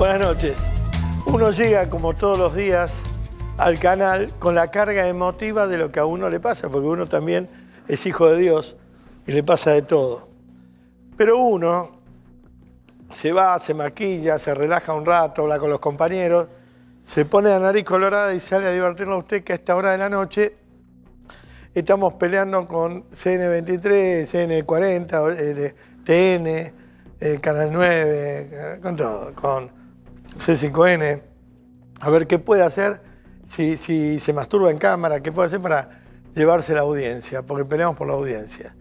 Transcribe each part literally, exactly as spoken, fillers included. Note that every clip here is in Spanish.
Buenas noches. Uno llega, como todos los días, al canal con la carga emotiva de lo que a uno le pasa, porque uno también es hijo de Dios y le pasa de todo. Pero uno se va, se maquilla, se relaja un rato, habla con los compañeros, se pone la nariz colorada y sale a divertirlo a usted, que a esta hora de la noche estamos peleando con C N veintitrés, C N cuarenta, T N, eh, Canal nueve, con todo, con C cinco N, a ver qué puede hacer, si, si se masturba en cámara, qué puede hacer para llevarse la audiencia, porque peleamos por la audiencia.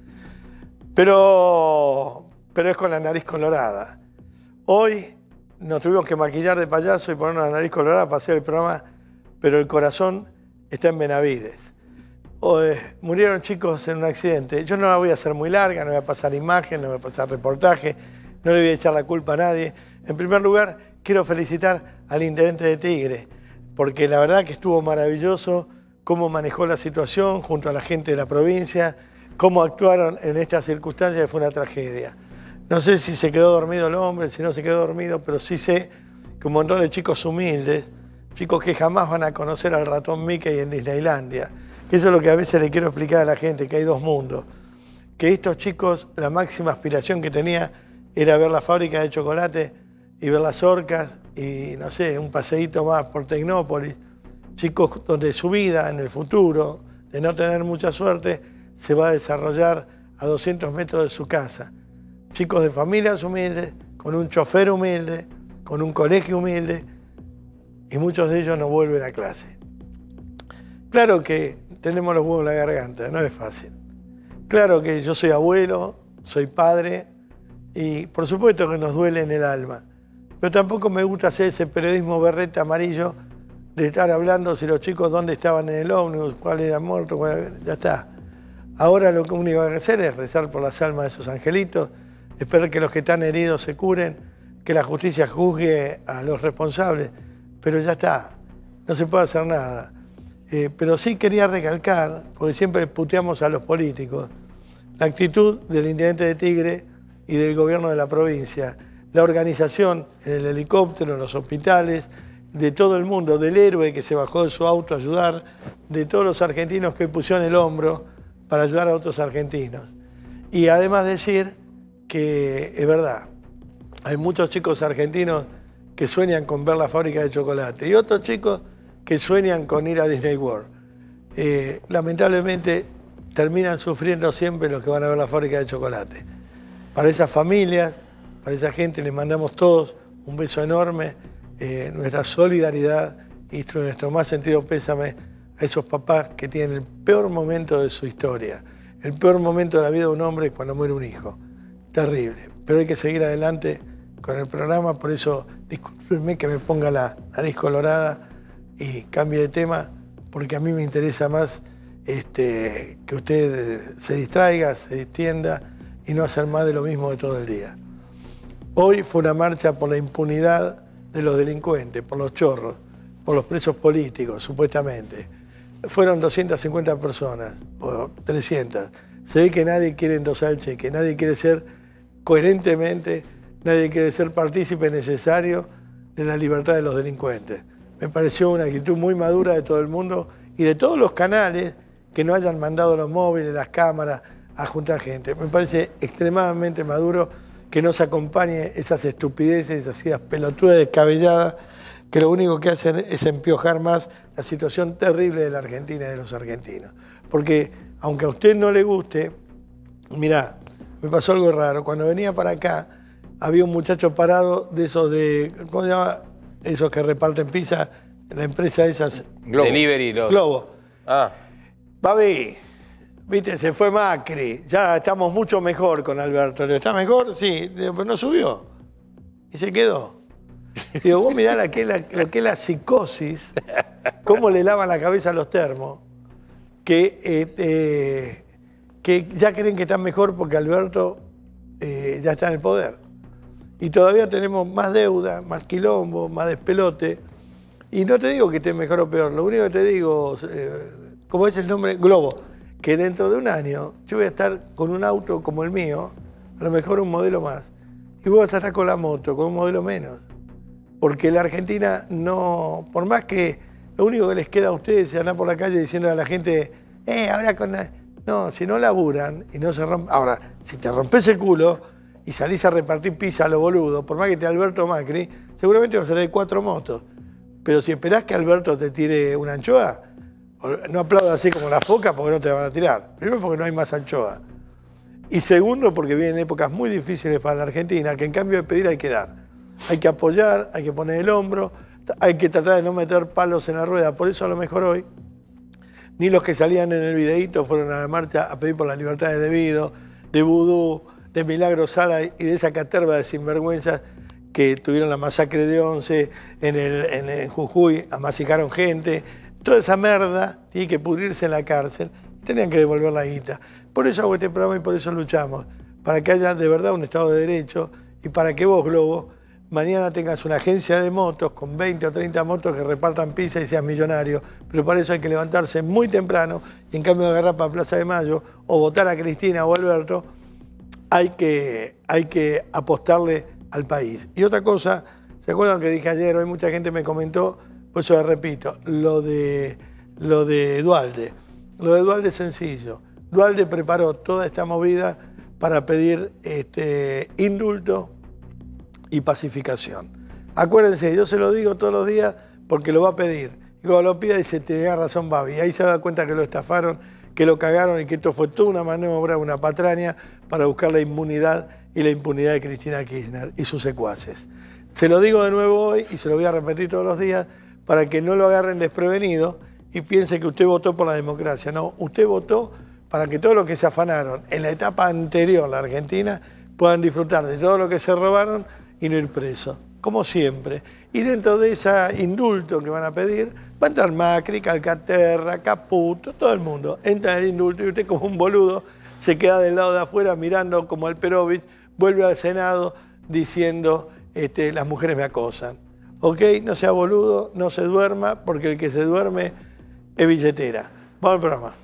Pero, pero es con la nariz colorada. Hoy nos tuvimos que maquillar de payaso y ponernos la nariz colorada para hacer el programa, pero el corazón está en Benavides. Hoy, murieron chicos en un accidente. Yo no la voy a hacer muy larga, no voy a pasar imagen, no voy a pasar reportaje, no le voy a echar la culpa a nadie. En primer lugar, quiero felicitar al intendente de Tigre, porque la verdad que estuvo maravilloso cómo manejó la situación junto a la gente de la provincia, cómo actuaron en estas circunstancias, que fue una tragedia. No sé si se quedó dormido el hombre, si no se quedó dormido, pero sí sé que un montón de chicos humildes, chicos que jamás van a conocer al ratón Mickey en Disneylandia, que eso es lo que a veces le quiero explicar a la gente, que hay dos mundos. Que estos chicos, la máxima aspiración que tenía era ver la fábrica de chocolate y ver las orcas y, no sé, un paseíto más por Tecnópolis. Chicos donde su vida en el futuro, de no tener mucha suerte, se va a desarrollar a doscientos metros de su casa. Chicos de familias humildes, con un chofer humilde, con un colegio humilde, y muchos de ellos no vuelven a clase. Claro que tenemos los huevos en la garganta, no es fácil. Claro que yo soy abuelo, soy padre, y por supuesto que nos duele en el alma. Pero tampoco me gusta hacer ese periodismo berreta amarillo de estar hablando si los chicos dónde estaban en el ómnibus, cuál era muerto, cuál era... ya está. Ahora lo único que hay que hacer es rezar por las almas de esos angelitos, esperar que los que están heridos se curen, que la justicia juzgue a los responsables, pero ya está, no se puede hacer nada. Eh, pero sí quería recalcar, porque siempre puteamos a los políticos, la actitud del intendente de Tigre y del gobierno de la provincia, la organización en el helicóptero, en los hospitales, de todo el mundo, del héroe que se bajó de su auto a ayudar, de todos los argentinos que pusieron el hombro para ayudar a otros argentinos. Y además decir que es verdad, hay muchos chicos argentinos que sueñan con ver la fábrica de chocolate y otros chicos que sueñan con ir a Disney World. Eh, lamentablemente terminan sufriendo siempre los que van a ver la fábrica de chocolate. Para esas familias, para esa gente les mandamos todos un beso enorme, eh, nuestra solidaridad y nuestro más sentido pésame a esos papás que tienen el peor momento de su historia. El peor momento de la vida de un hombre es cuando muere un hijo. Terrible. Pero hay que seguir adelante con el programa, por eso discúlpenme que me ponga la nariz colorada y cambie de tema, porque a mí me interesa más este, que usted se distraiga, se distienda y no hacer más de lo mismo de todo el día. Hoy fue una marcha por la impunidad de los delincuentes, por los chorros, por los presos políticos, supuestamente. Fueron doscientas cincuenta personas, o trescientas. Se ve que nadie quiere endosar el cheque, nadie quiere ser coherentemente, nadie quiere ser partícipe necesario de la libertad de los delincuentes. Me pareció una actitud muy madura de todo el mundo y de todos los canales que no hayan mandado los móviles, las cámaras a juntar gente. Me parece extremadamente maduro que no se acompañe esas estupideces, esas ideas pelotudas, descabelladas, que lo único que hacen es empiojar más la situación terrible de la Argentina y de los argentinos. Porque aunque a usted no le guste, mirá, me pasó algo raro. Cuando venía para acá, había un muchacho parado de esos de, ¿cómo se llama? Esos que reparten pizza, la empresa esas. Globo. Delivery. Los... Globo. Ah. Babi, viste, se fue Macri. Ya estamos mucho mejor con Alberto. ¿Está mejor? Sí, pero no subió. Y se quedó. Digo, vos mirá lo que es la, lo que es la psicosis, cómo le lavan la cabeza a los termos, que, eh, eh, que ya creen que están mejor porque Alberto eh, ya está en el poder. Y todavía tenemos más deuda, más quilombo, más despelote. Y no te digo que esté mejor o peor, lo único que te digo, eh, ¿cómo es el nombre? Globo. Que dentro de un año yo voy a estar con un auto como el mío, a lo mejor un modelo más. Y vos vas a estar con la moto, con un modelo menos. porque la Argentina no, por más que lo único que les queda a ustedes es andar por la calle diciendo a la gente, eh, ahora con... La... No, si no laburan y no se rompen... Ahora, si te rompes el culo y salís a repartir pizza a lo boludo, por más que te Alberto Macri, seguramente vas a tener cuatro motos. Pero si esperás que Alberto te tire una anchoa, no aplaudas así como la foca porque no te van a tirar. Primero porque no hay más anchoa. Y segundo porque vienen épocas muy difíciles para la Argentina, que en cambio de pedir hay que dar. Hay que apoyar, hay que poner el hombro, hay que tratar de no meter palos en la rueda. Por eso a lo mejor hoy, ni los que salían en el videíto fueron a la marcha a pedir por la libertad de Debido, de Vudú, de Milagro Sala y de esa caterva de sinvergüenzas que tuvieron la masacre de Once en, el, en, en Jujuy, amasicaron gente. Toda esa merda tiene que pudrirse en la cárcel y tenían que devolver la guita. Por eso hago este programa y por eso luchamos, para que haya de verdad un Estado de Derecho y para que vos, Globo, mañana tengas una agencia de motos con veinte o treinta motos que repartan pizza y seas millonario. Pero para eso hay que levantarse muy temprano y en cambio de agarrar para Plaza de Mayo o votar a Cristina o a Alberto, hay que, hay que apostarle al país. Y otra cosa, ¿se acuerdan que dije ayer? Hoy mucha gente me comentó, por eso les repito, lo de, lo de Duhalde. Lo de Duhalde es sencillo. Duhalde preparó toda esta movida para pedir este, indulto y pacificación. Acuérdense, yo se lo digo todos los días porque lo va a pedir. Y cuando lo pida dice, te da razón, Babi. Y ahí se da cuenta que lo estafaron, que lo cagaron y que esto fue toda una maniobra, una patraña para buscar la inmunidad y la impunidad de Cristina Kirchner y sus secuaces. Se lo digo de nuevo hoy y se lo voy a repetir todos los días para que no lo agarren desprevenido y piense que usted votó por la democracia. No, usted votó para que todos los que se afanaron en la etapa anterior a la Argentina puedan disfrutar de todo lo que se robaron y no ir presos, como siempre. Y dentro de ese indulto que van a pedir, va a entrar Macri, Calcaterra, Caputo, todo el mundo. Entra en el indulto y usted como un boludo se queda del lado de afuera mirando como el Perovich, vuelve al Senado diciendo este, las mujeres me acosan. ¿Ok? No sea boludo, no se duerma, porque el que se duerme es billetera. Vamos al programa.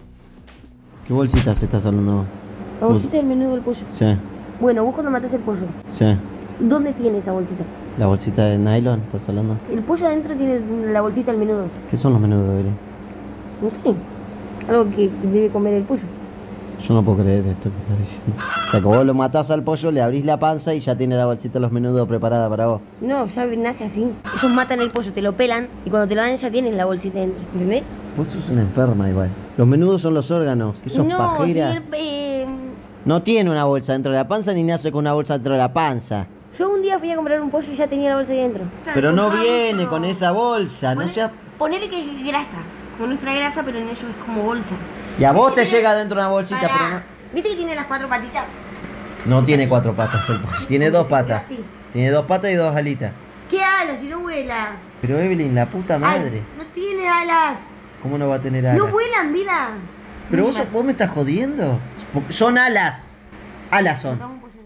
¿Qué bolsitas estás hablando? La bolsita del menú del pollo. Sí. Bueno, vos cuando matás el pollo, Sí. ¿dónde tiene esa bolsita? ¿La bolsita de nylon estás hablando? El pollo adentro tiene la bolsita del menudo. ¿Qué son los menudos, Eri? No sé. Algo que debe comer el pollo. Yo no puedo creer esto que estás diciendo. O sea, que vos lo matás al pollo, le abrís la panza y ya tiene la bolsita de los menudos preparada para vos. No, ya nace así. Ellos matan el pollo, te lo pelan y cuando te lo dan ya tienes la bolsita dentro. ¿Entendés? Vos sos una enferma igual. Los menudos son los órganos. ¿Qué sos, no, pajera? si el, eh... No tiene una bolsa dentro de la panza ni nace con una bolsa dentro de la panza. Yo un día fui a comprar un pollo y ya tenía la bolsa ahí dentro. Pero no viene con esa bolsa, Ponele, no sea... Ponele que es grasa, como nuestra grasa, pero en ellos es como bolsa. Y a vos te llega dentro de una bolsita, Pará. pero no... ¿Viste que tiene las cuatro patitas? No tiene cuatro patas el pollo, tiene dos patas. Así. Tiene dos patas y dos alitas. ¿Qué alas si no vuela? Pero Evelyn, la puta madre. Ay, no tiene alas. ¿Cómo no va a tener alas? No vuelan, vida. Pero vos, vos me estás jodiendo. Son alas. Alas son.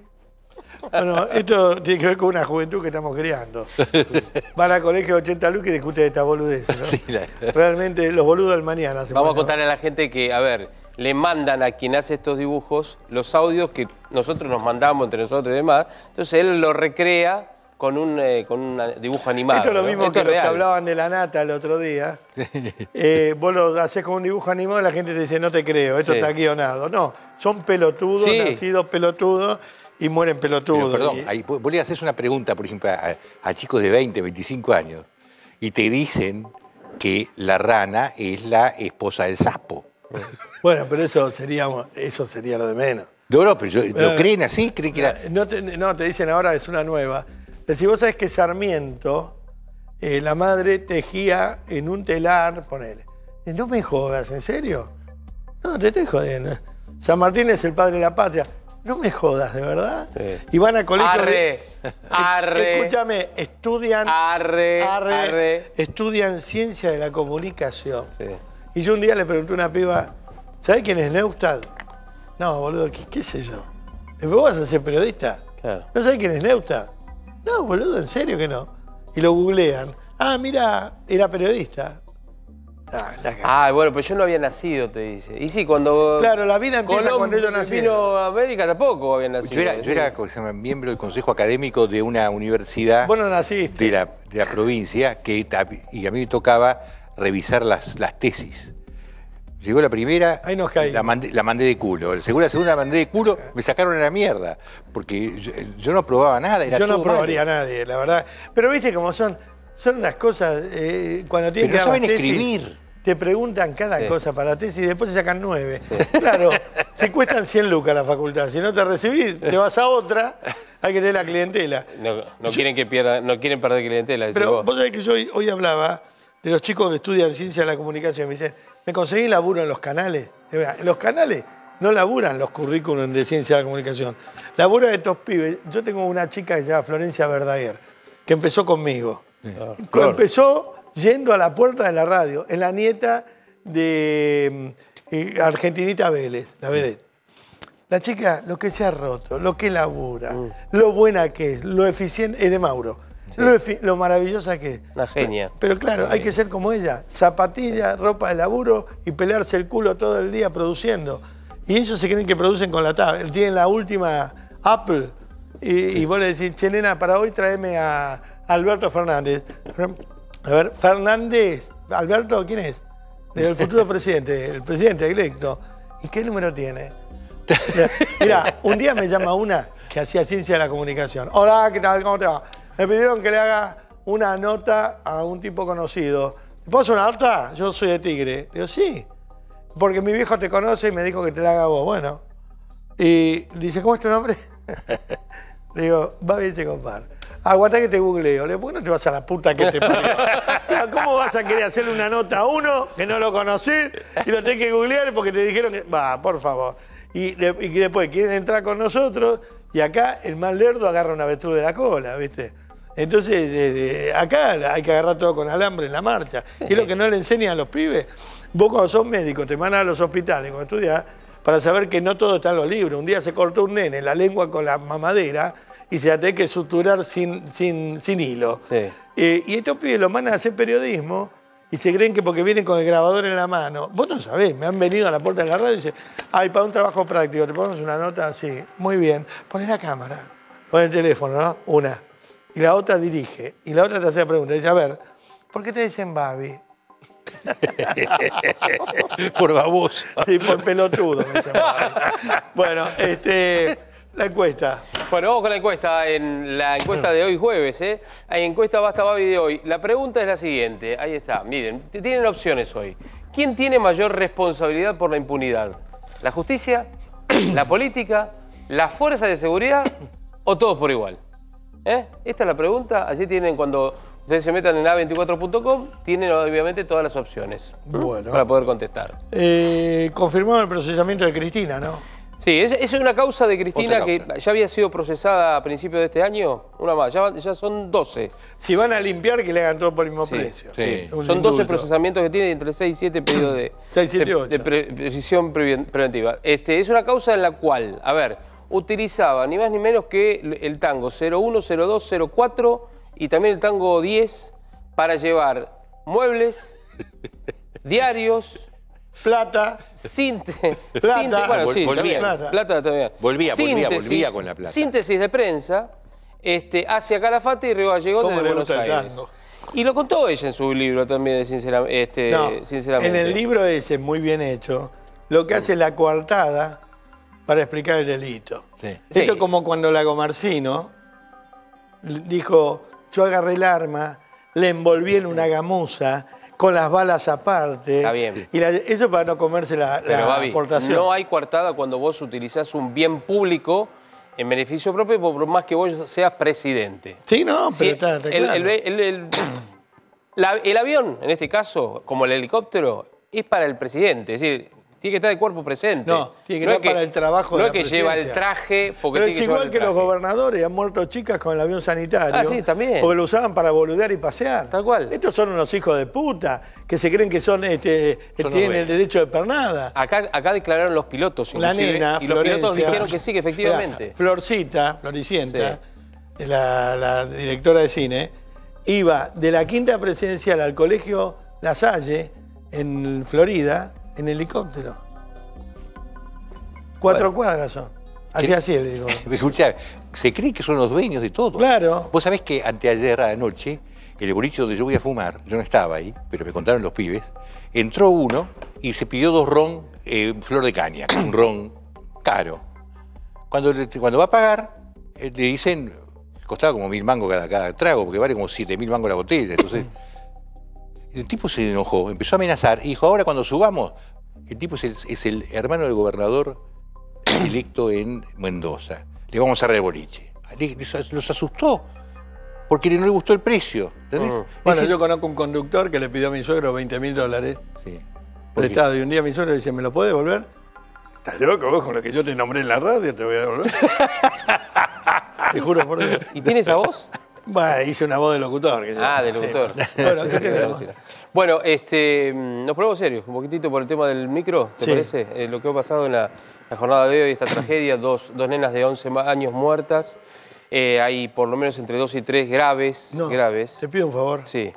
Bueno, esto tiene que ver con una juventud que estamos creando. Van al colegio de ochenta lucas y discuten esta boludez, ¿no? Sí, la... Realmente los boludos del mañana. Se Vamos a pueden... contarle a la gente que, a ver, le mandan a quien hace estos dibujos los audios que nosotros nos mandamos entre nosotros y demás. Entonces él lo recrea con un, eh, con un dibujo animado. Esto es lo ¿no? mismo Esto que es los que real. hablaban de la nata el otro día. Eh, vos lo haces con un dibujo animado y la gente te dice, no te creo, esto Sí. está guionado. No, son pelotudos, Sí. nacidos pelotudos y mueren pelotudos. Pero, perdón, Y- ahí, vos le haces una pregunta, por ejemplo, a, a chicos de veinte, veinticinco años y te dicen que la rana es la esposa del sapo. Bueno, pero eso sería, eso sería lo de menos. No, no, pero yo- ¿lo Eh, creen así? ¿Creen que la... No te, no, te dicen ahora es una nueva. Si vos sabés que Sarmiento, eh, la madre tejía en un telar, ponele. Eh, No me jodas, ¿en serio? No, te estoy jodiendo. San Martín es el padre de la patria. No me jodas, ¿de verdad? Sí. Y van a colegios... Arre, de- arre. Escúchame, estudian... Arre, arre. Estudian ciencia de la comunicación. Sí. Y yo un día le pregunté a una piba, ¿sabés quién es Neustadt? No, boludo, ¿qué, qué sé yo? ¿Vos vas a ser periodista? Claro. ¿No sabés quién es Neustadt? No, boludo, ¿en serio que no? Y lo googlean. Ah, mira, era periodista. Ah, la- Ah, bueno, pero yo no había nacido, te dice. Y sí, cuando... Claro, la vida empieza Colón cuando ellos nacieron. vino a América tampoco había nacido. Yo era, yo era ¿cómo se llama? Miembro del consejo académico de una universidad Vos no naciste. de la, de la provincia que, ta- y a mí me tocaba revisar las, las tesis. Llegó la primera, Ahí nos caímos. la mandé, la mandé de culo. La segunda, la segunda la mandé de culo, me sacaron a la mierda. Porque yo, yo no probaba nada, era Yo no todo probaría a malo. nadie, la verdad. Pero viste cómo son, son unas cosas, eh, cuando tienen Pero que no dar las saben tesis, escribir. te preguntan cada Sí. cosa para la tesis y después se sacan nueve. Claro, si cuestan cien lucas la facultad, si no te recibís, te vas a otra, hay que tener la clientela. No, no quieren que pierdan, no quieren perder clientela, decís Pero vos. vos sabés que yo hoy, hoy hablaba de los chicos que estudian ciencia de la comunicación. Me dicen, ¿me conseguí laburo en los canales? Y vea, en los canales no laburan los currículums de ciencia de la comunicación. Laburan estos pibes. Yo tengo una chica que se llama Florencia Verdaguer, que empezó conmigo. Co- Empezó yendo a la puerta de la radio. Es la nieta de eh, Argentinita Vélez, la vedette. La chica, lo que se ha roto, lo que labura, lo buena que es, lo eficiente, es de Mauro. Lo, efi- lo maravillosa que es. Una genia. Pero claro, hay que ser como ella. Zapatilla, ropa de laburo y pelearse el culo todo el día produciendo. Y ellos se creen que producen con la tablet. Tienen la última Apple. Y, y vos le decís, che, nena, para hoy tráeme a Alberto Fernández. A ver, Fernández. Alberto, ¿quién es? El futuro presidente, el presidente electo. ¿Y qué número tiene? Mira, un día me llama una que hacía ciencia de la comunicación. Hola, ¿qué tal? ¿Cómo te va? Me pidieron que le haga una nota a un tipo conocido. ¿Puedo hacer una nota? Yo soy de Tigre. Digo, sí. Porque mi viejo te conoce y me dijo que te la haga vos. Bueno. Y dice, ¿cómo es tu nombre? Le digo, va bien, se compar. Aguantá que te googleo. Le digo, ¿por qué no te vas a la puta que te parió? Digo, ¿cómo vas a querer hacerle una nota a uno que no lo conocés y lo tenés que googlear porque te dijeron que... Va, por favor. Y, de- y que después quieren entrar con nosotros y acá el más lerdo agarra una avestruz de la cola, ¿viste? Entonces, eh, eh, acá hay que agarrar todo con alambre en la marcha. Y es lo que no le enseñan a los pibes. Vos cuando sos médico te mandan a los hospitales, cuando estudiás, para saber que no todo está en los libros. Un día se cortó un nene la lengua con la mamadera y se la tenés que suturar sin, sin, sin hilo. Sí. Eh, y estos pibes lo mandan a hacer periodismo y se creen que porque vienen con el grabador en la mano. Vos no sabés, me han venido a la puerta de la radio y dicen, ay, para un trabajo práctico, te ponemos una nota así. Muy bien, poné la cámara, poné el teléfono, ¿no? Una. Y la otra dirige. Y la otra te hace la pregunta. Dice, a ver, ¿por qué te dicen Babi? Por baboso. Sí, por pelotudo me dicen Babi. Bueno, este, la encuesta. Bueno, vamos con la encuesta, en la encuesta de hoy jueves, ¿eh? Hay encuesta Basta Babi de hoy. La pregunta es la siguiente, ahí está, miren, t- tienen opciones hoy. ¿Quién tiene mayor responsabilidad por la impunidad? ¿La justicia? ¿La política? ¿La fuerza de seguridad? ¿O todos por igual? ¿Eh? Esta es la pregunta, allí tienen cuando ustedes se metan en A veinticuatro punto com, tienen obviamente todas las opciones ¿m? Bueno. para poder contestar. Eh, confirmamos el procesamiento de Cristina, ¿no? Sí, es, es una causa de Cristina Otra que causa. ya había sido procesada a principios de este año, una más, ya, ya son doce. Si van a limpiar, que le hagan todo por el mismo Sí, precio. sí. Un Son doce indulto. procesamientos que tiene entre seis y siete pedidos de, seis, siete, de- ocho. de pre- prisión previ- preventiva. Este, es una causa en la cual, a ver, utilizaba ni más ni menos que el tango cero uno, cero dos, cero cuatro y también el tango diez para llevar muebles, diarios, Plata. Cinte, Plata. cinte- bueno, sí, Volvía. también. Plata. Plata también. Volvía, volvía, volvía con la plata. Síntesis de prensa este, hacia Calafate y Río Gallegos ¿Cómo desde le Buenos gusta el Aires. tango? Y lo contó ella en su libro también, de sincera- este, No, sinceramente. en el libro ese, muy bien hecho, lo que hace es la coartada para explicar el delito. Sí. Esto Sí. es como cuando Lagomarsino dijo, yo agarré el arma, le envolví en una gamuza, con las balas aparte. Está bien. Y la- eso para no comerse la, Pero, la Babi, aportación. no hay coartada cuando vos utilizás un bien público en beneficio propio, por más que vos seas presidente. Sí, no, Si pero está, está el, claro. el- el- el- la- el avión, en este caso, como el helicóptero, es para el presidente. Es decir, tiene que estar de cuerpo presente. No, tiene que No estar es para el trabajo de No la es que lleva el presidencia. traje porque Pero tiene es que llevar igual el que los traje. gobernadores, han muerto chicas con el avión sanitario. Ah, sí, también. Porque lo usaban para boludear y pasear. Tal cual. Estos son unos hijos de puta que se creen que son, este, Son tienen los el derecho de pernada. Acá, acá declararon los pilotos, La inclusive, nena, y los pilotos Florencia. dijeron que sí, que efectivamente. Mirá, Florcita, Floricienta, la, la directora de cine, iba de la quinta presidencial al colegio La Salle en Florida en helicóptero. Cuatro Bueno. cuadras son. Así, así le digo. Escuchá, se cree que son los dueños de todo. Claro. Vos sabés que anteayer a la noche, el boliche donde yo voy a fumar, yo no estaba ahí, pero me contaron los pibes, entró uno y se pidió dos ron eh, flor de caña, un ron caro. Cuando, le- cuando va a pagar, eh, le dicen, costaba como mil mangos cada, cada trago, porque vale como siete mil mangos la botella. Entonces, el tipo se enojó, empezó a amenazar y dijo, ahora cuando subamos, el tipo es el, es el hermano del gobernador electo en Mendoza. Le vamos a cerrar el boliche. Le- les- Los asustó, porque no le gustó el precio. ¿Entendés? Ujú. Bueno, Ese- yo conozco un conductor que le pidió a mi suegro veinte mil dólares Sí. ¿Por qué? prestado. Y un día mi suegro dice, ¿me lo puede devolver? ¿Estás loco vos con lo que yo te nombré en la radio? Te voy a devolver. Te juro por Dios. ¿Y tienes a vos? Bueno, hice una voz de locutor. que yo- Ah, de sí. locutor. Bueno, ¿qué queremos? Bueno, este, mm, nos ponemos serios, un poquitito por el tema del micro, ¿te Sí. parece? Eh, lo que ha pasado en la, la jornada de hoy, esta tragedia, dos, dos nenas de once ma- años muertas, eh, hay por lo menos entre dos y tres graves, No, graves. te pido un favor. Sí.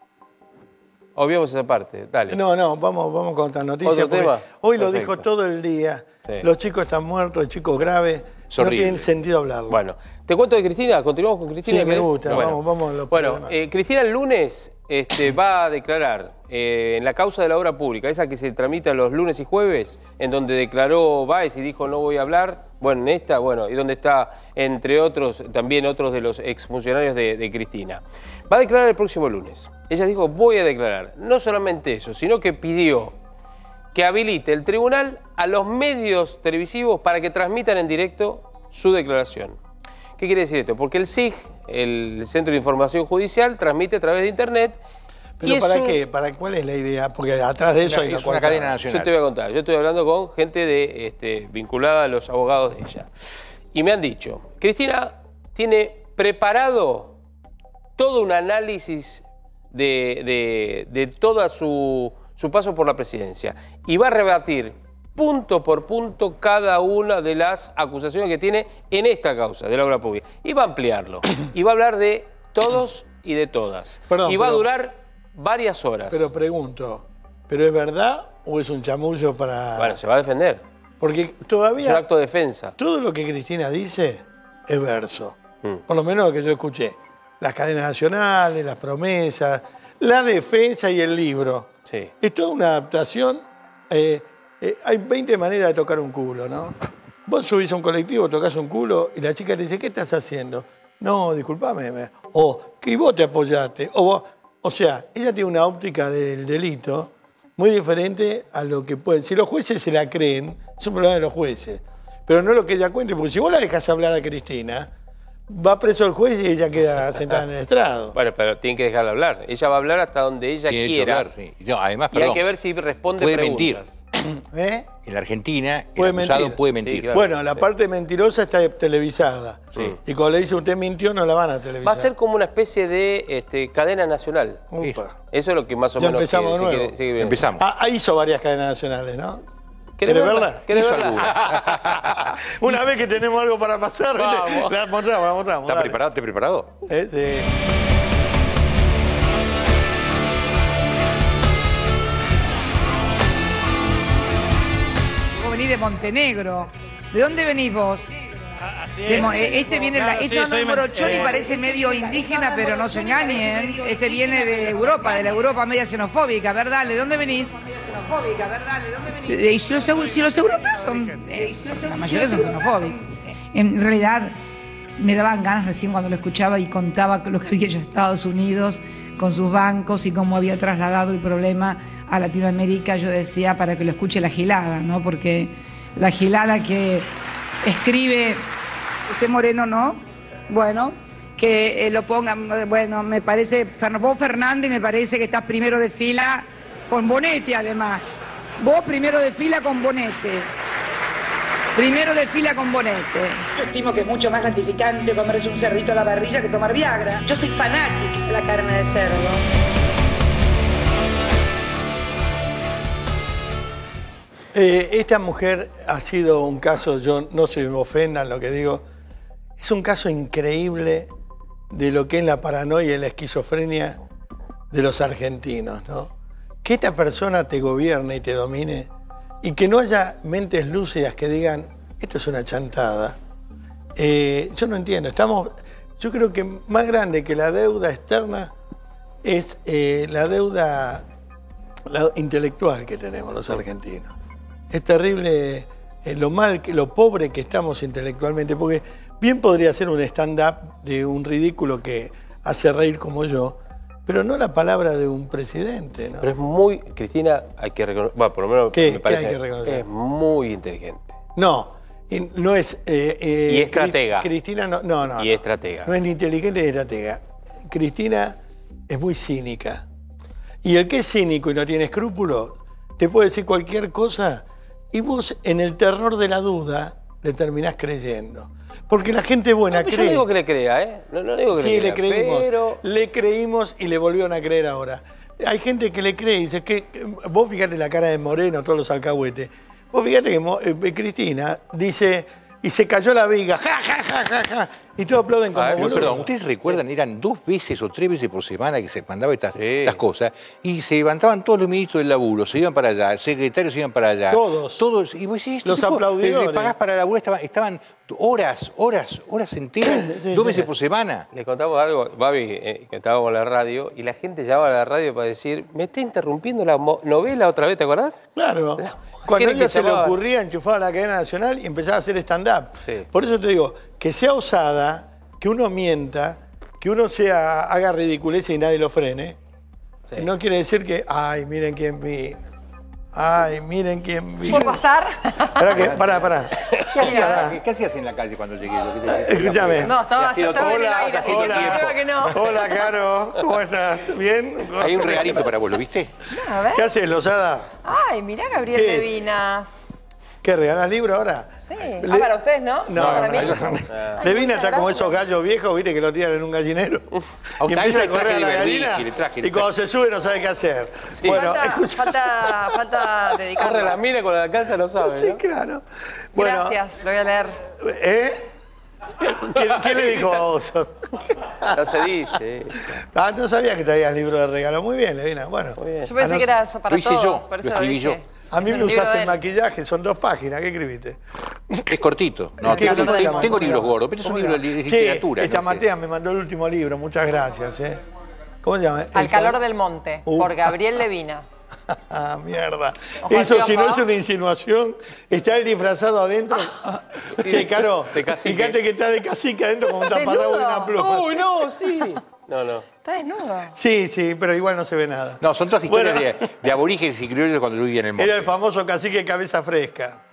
Obviamos esa parte, dale. No, no, vamos, vamos con otra noticia. ¿Otro porque tema? hoy lo Perfecto. dijo todo el día. Sí. Los chicos están muertos, chicos graves. Es No horrible. tiene sentido hablarlo. Bueno, te cuento de Cristina, continuamos con Cristina. Sí, me ¿querés? gusta, vamos, vamos a los Bueno, problemas. eh, Cristina el lunes este, va a declarar eh, en la causa de la obra pública, esa que se tramita los lunes y jueves, en donde declaró Báez y dijo no voy a hablar, bueno, en esta, bueno, y donde está, entre otros, también otros de los exfuncionarios de, de Cristina. Va a declarar el próximo lunes. Ella dijo voy a declarar. No solamente eso, sino que pidió que habilite el tribunal a los medios televisivos para que transmitan en directo su declaración. ¿Qué quiere decir esto? Porque el S I G, el Centro de Información Judicial, transmite a través de Internet. ¿Pero y para eso- qué? ¿Para cuál es la idea? Porque atrás de eso Una- hay una, es una cuarta- cadena Yo nacional. te voy a contar. Yo estoy hablando con gente de, este, vinculada a los abogados de ella. Y me han dicho, Cristina tiene preparado todo un análisis de, de, de todo su, su paso por la presidencia. Y va a rebatir punto por punto cada una de las acusaciones que tiene en esta causa de la obra pública. Y va a ampliarlo. Y va a hablar de todos y de todas. Perdón, y va pero- a durar varias horas. Pero pregunto, ¿pero es verdad o es un chamullo para...? Bueno, se va a defender. Porque Es un todavía acto de defensa. todo lo que Cristina dice es verso. Mm. Por lo menos lo que yo escuché. Las cadenas nacionales, las promesas, la defensa y el libro. Sí. Es toda una adaptación. eh, eh, hay veinte maneras de tocar un culo, ¿no? Vos subís a un colectivo, tocas un culo y la chica te dice, ¿qué estás haciendo? No, discúlpame. me- O que vos te apoyaste. O, vos- o sea, ella tiene una óptica del delito muy diferente a lo que pueden. Si los jueces se la creen, es un problema de los jueces. Pero no lo que ella cuente, porque si vos la dejas hablar a Cristina, va preso el juez y ella queda sentada en el estrado. Bueno, pero tienen que dejarla hablar. Ella va a hablar hasta donde ella Tiene derecho a quiera. hablar, sí. No, además, Y hay perdón, que ver si responde puede preguntas. ¿Eh? en la Argentina el Puede acusado mentir. puede Sí, mentir. claro. Bueno, la sí. parte mentirosa está televisada. Sí. Y cuando le dice usted mintió, no la van a televisar. Va a ser como una especie de este, cadena nacional. Upa. Eso es lo que más o Ya menos empezamos que- de se nuevo. quiere- se quiere- Empezamos. Ah, hizo varias cadenas nacionales, ¿no? ¿Querés ¿Querés verla? verla? ¿Querés Hizo verla? alguna. Una vez que tenemos algo para pasar, ¿viste? Vamos. la mostramos, la mostramos. ¿Estás dale. preparado? ¿Estás preparado? Eh, sí. Vos venís de Montenegro. ¿De dónde venís vos? De Mo- eh, este viene, la, este no es morochón y parece medio indígena, pero no se engañen. Este viene de Europa, de la Europa media xenofóbica, ¿verdad? ¿De dónde venís? Media xenofóbica, ¿verdad? ¿De dónde venís? Y si los, eu- si los europeos son, eh, la mayoría son xenofóbicos. En realidad, me daban ganas recién cuando lo escuchaba y contaba lo que había hecho Estados Unidos con sus bancos y cómo había trasladado el problema a Latinoamérica. Yo decía para que lo escuche la gilada, ¿no? Porque la gilada que escribe usted Moreno, ¿no? Bueno, que eh, lo pongan, bueno, me parece, Fer- vos Fernández me parece que estás primero de fila con Bonete además. Vos primero de fila con Bonete. Primero de fila con Bonete. Yo estimo que es mucho más gratificante comerse un cerrito a la parrilla que tomar Viagra. Yo soy fanática de la carne de cerdo. Eh, esta mujer ha sido un caso, yo no se me ofendan lo que digo, es un caso increíble de lo que es la paranoia y la esquizofrenia de los argentinos, ¿no? que esta persona te gobierne y te domine y que no haya mentes lúcidas que digan, esto es una chantada. Eh, yo no entiendo, estamos, yo creo que más grande que la deuda externa es eh, la deuda la intelectual que tenemos los argentinos. Es terrible eh, lo mal, que, lo pobre que estamos intelectualmente, porque bien podría ser un stand-up de un ridículo que hace reír como yo, pero no la palabra de un presidente, ¿no? Pero es muy, Cristina, hay que reconocer, bueno, por lo menos ¿Qué? me parece, ¿Qué hay que reconocer? es muy inteligente. No, y no es... Eh, eh, Y estratega. Cristina no, no, no. Y no. estratega. No es ni inteligente ni estratega. Cristina es muy cínica. Y el que es cínico y no tiene escrúpulos, te puede decir cualquier cosa y vos en el terror de la duda le terminás creyendo. Porque la gente buena No, pero cree. yo no digo que le crea, ¿eh? No, no digo que Sí, le le crea, creímos. pero... Le creímos y le volvieron a creer ahora. Hay gente que le cree y dice que vos fíjate la cara de Moreno, todos los alcahuetes. Vos fíjate que eh, Cristina dice, y se cayó la viga, ja, ja, ja, ja, ja, y todos aplauden como Ah, Pero, boludos. perdón, ¿ustedes recuerdan? Eran dos veces o tres veces por semana que se mandaba estas, Sí. estas cosas y se levantaban todos los ministros del laburo, se iban para allá, secretarios se iban para allá. Todos. Todos. Y vos decís, este Los tipo, aplaudidores. Le pagás para la laburo, estaban, estaban horas, horas, horas enteras, Sí, dos sí. veces por semana. Le contamos algo, Babi, eh, que estábamos en la radio, y la gente llamaba a la radio para decir, me está interrumpiendo la mo- novela otra vez, ¿te acordás? Claro. Cuando a mujeres ella que se le llamaban. ocurría, enchufaba la cadena nacional y empezaba a hacer stand-up. Sí. Por eso te digo, que sea osada, que uno mienta, que uno sea, haga ridiculez y nadie lo frene, Sí. no quiere decir que, ay, miren quién vino. Ay, miren quién vino. ¿Puedo pasar? Pará, que, pará, pará. ¿Qué hacías, ¿Qué hacías en la calle cuando llegué? Lo que te- Escúchame. No, estaba, ha sido yo estaba en el hola, aire, así que hola. sí, creo que no. Hola, Caro. ¿Cómo estás? ¿Bien? Hay un regalito para vos, ¿lo viste? A ver. ¿Qué haces, Lozada? Ay, mirá Gabriel ¿Qué es? Levinas. ¿Qué, regalás libro ahora? Sí. Le- Ah, para ustedes, ¿no? No, para mí. no. Levina está como esos gallos viejos, viste, que lo tiran en un gallinero. A Y usted empieza a le traje correr a de la Verdichi, gallina. le traje, le Y cuando traje. se sube no sabe qué hacer. Bueno, falta, escucha. falta, falta Corre la dedicarlo. mira con la alcanza no sabe, Sí, ¿no? claro. Bueno, Gracias, lo voy a leer. ¿eh? ¿Qué, qué le dijo a vos? No se dice. Ah, no sabía que traías libro de regalo. Muy bien, Levina. Bueno. Muy bien. Yo pensé Ah, no, que era para lo hice todos, yo, por lo eso escribí dije. yo. A mí Es me un libro usás de el él. maquillaje, son dos páginas. ¿Qué escribiste? Es cortito. No, ¿Qué tengo, libro tengo- se llama? tengo ¿Cómo se libros llama? gordos, pero es un ¿Cómo libro se de llama? literatura. Che, esta no sé. Matea me mandó el último libro. Muchas gracias, ¿eh? ¿Cómo se llama? Al El calor cal- del monte, Uh. por Gabriel Levinas. Ah, mierda. Ojo, Eso, tío, si no ¿no? es una insinuación, está el disfrazado adentro. Che, Caro, De cacique. fíjate que está de cacique adentro con un taparrabo y una pluma. Uy, no, sí. No, no. Está desnudo. Sí, sí, pero igual no se ve nada. No, son todas historias Bueno. de, de aborígenes y criollos cuando yo vivía en el monte. Era el famoso cacique cabeza fresca.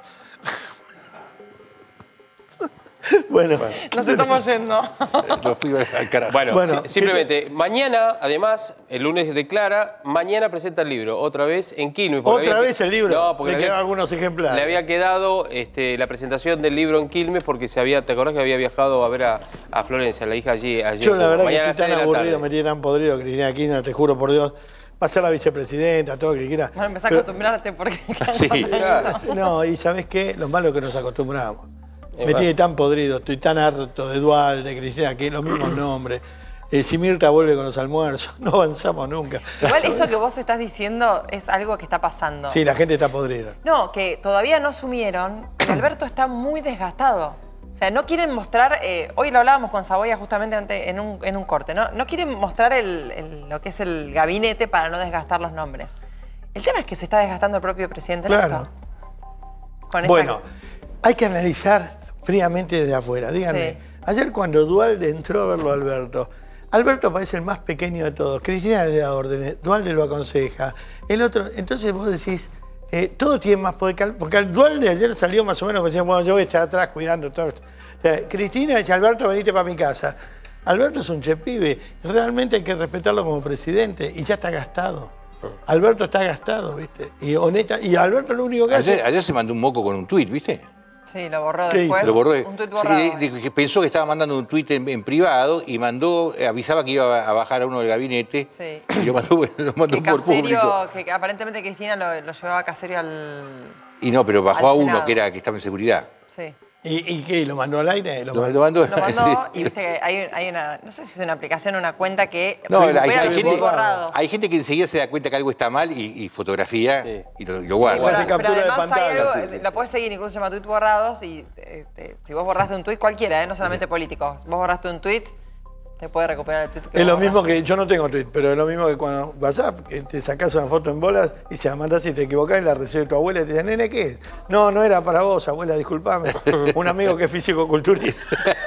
Bueno, Nos estamos yendo. Lo fui al carajo. Bueno, Bueno, si- simplemente, mañana, además, el lunes declara, mañana presenta el libro, otra vez en Quilmes. porque otra había- vez el libro. No, porque Le le quedan había, algunos ejemplares. le había quedado este, la presentación del libro en Quilmes porque se había, ¿te acordás que había viajado a ver a, a Florencia, la hija allí ayer? Yo la verdad que Mañana a estoy las tan seis de la aburrido, tarde. me tiene tan podrido Cristina Kirchner, te juro por Dios. Va a ser la vicepresidenta, todo lo que quiera. Bueno, empecé a Pero- acostumbrarte porque... Sí. Claro. No, y ¿sabés qué? Lo malo es que nos acostumbramos. Es Me verdad. tiene tan podrido, estoy tan harto de Dual, de Cristina, que es los mismos nombres. Eh, si Mirta vuelve con los almuerzos, no avanzamos nunca. Igual eso que vos estás diciendo es algo que está pasando. Sí, la gente está podrida. No, que todavía no asumieron que Alberto está muy desgastado. O sea, no quieren mostrar, eh, hoy lo hablábamos con Saboya justamente antes, en, un, en un corte, ¿no? No quieren mostrar el, el- lo que es el gabinete para no desgastar los nombres. El tema es que se está desgastando el propio presidente Claro. electo. Con esa- Bueno, hay que analizar fríamente desde afuera. Díganme, Sí. ayer cuando Dualde entró a verlo a Alberto, Alberto parece el más pequeño de todos. Cristina le da órdenes, Dualde lo aconseja. El otro, entonces vos decís, eh, todo tiene más poder que Al- porque el Dualde ayer salió más o menos que decía, bueno, yo voy a estar atrás cuidando todo esto. O sea, Cristina dice, Alberto, venite para mi casa. Alberto es un chepibe, realmente hay que respetarlo como presidente y ya está gastado. Alberto está gastado, ¿viste? Y honesta, y Alberto lo único que hace... Ayer, ayer se mandó un moco con un tuit, ¿viste? Sí, lo borró ¿Qué después. hizo? Lo borró. Un tuit borrado. Sí, dijo que pensó que estaba mandando un tuit en, en privado y mandó, eh, avisaba que iba a bajar a uno del gabinete Sí. y lo mandó, lo mandó Que por público. Caserio, que aparentemente Cristina lo, lo llevaba a Caserio al... Y no, pero bajó Al a uno Senado. que era que estaba en seguridad. Sí. ¿Y, y qué? ¿Lo mandó al aire? Lo, lo mandó. Lo mandó y viste que hay, hay una, no sé si es una aplicación o una cuenta que No, hay, recupera hay los gente, tweets borrados. hay gente que enseguida se da cuenta que algo está mal y, y fotografía Sí. y lo, y lo guarda. Bueno, Pero, captura pero de además hay pantalla. algo, la puedes seguir, incluso se llama tweets borrados y eh, te- si vos borraste un tweet cualquiera, eh, no solamente políticos, vos borraste un tweet, te puede recuperar el tweet que Es lo vos mismo borraste. que, yo no tengo tweet, pero es lo mismo que cuando WhatsApp, que te sacás una foto en bolas y se la mandás y te equivocás y la recibe tu abuela y te dice, nene, ¿qué es? No, no era para vos, abuela, disculpame. Un amigo que es físico-culturista.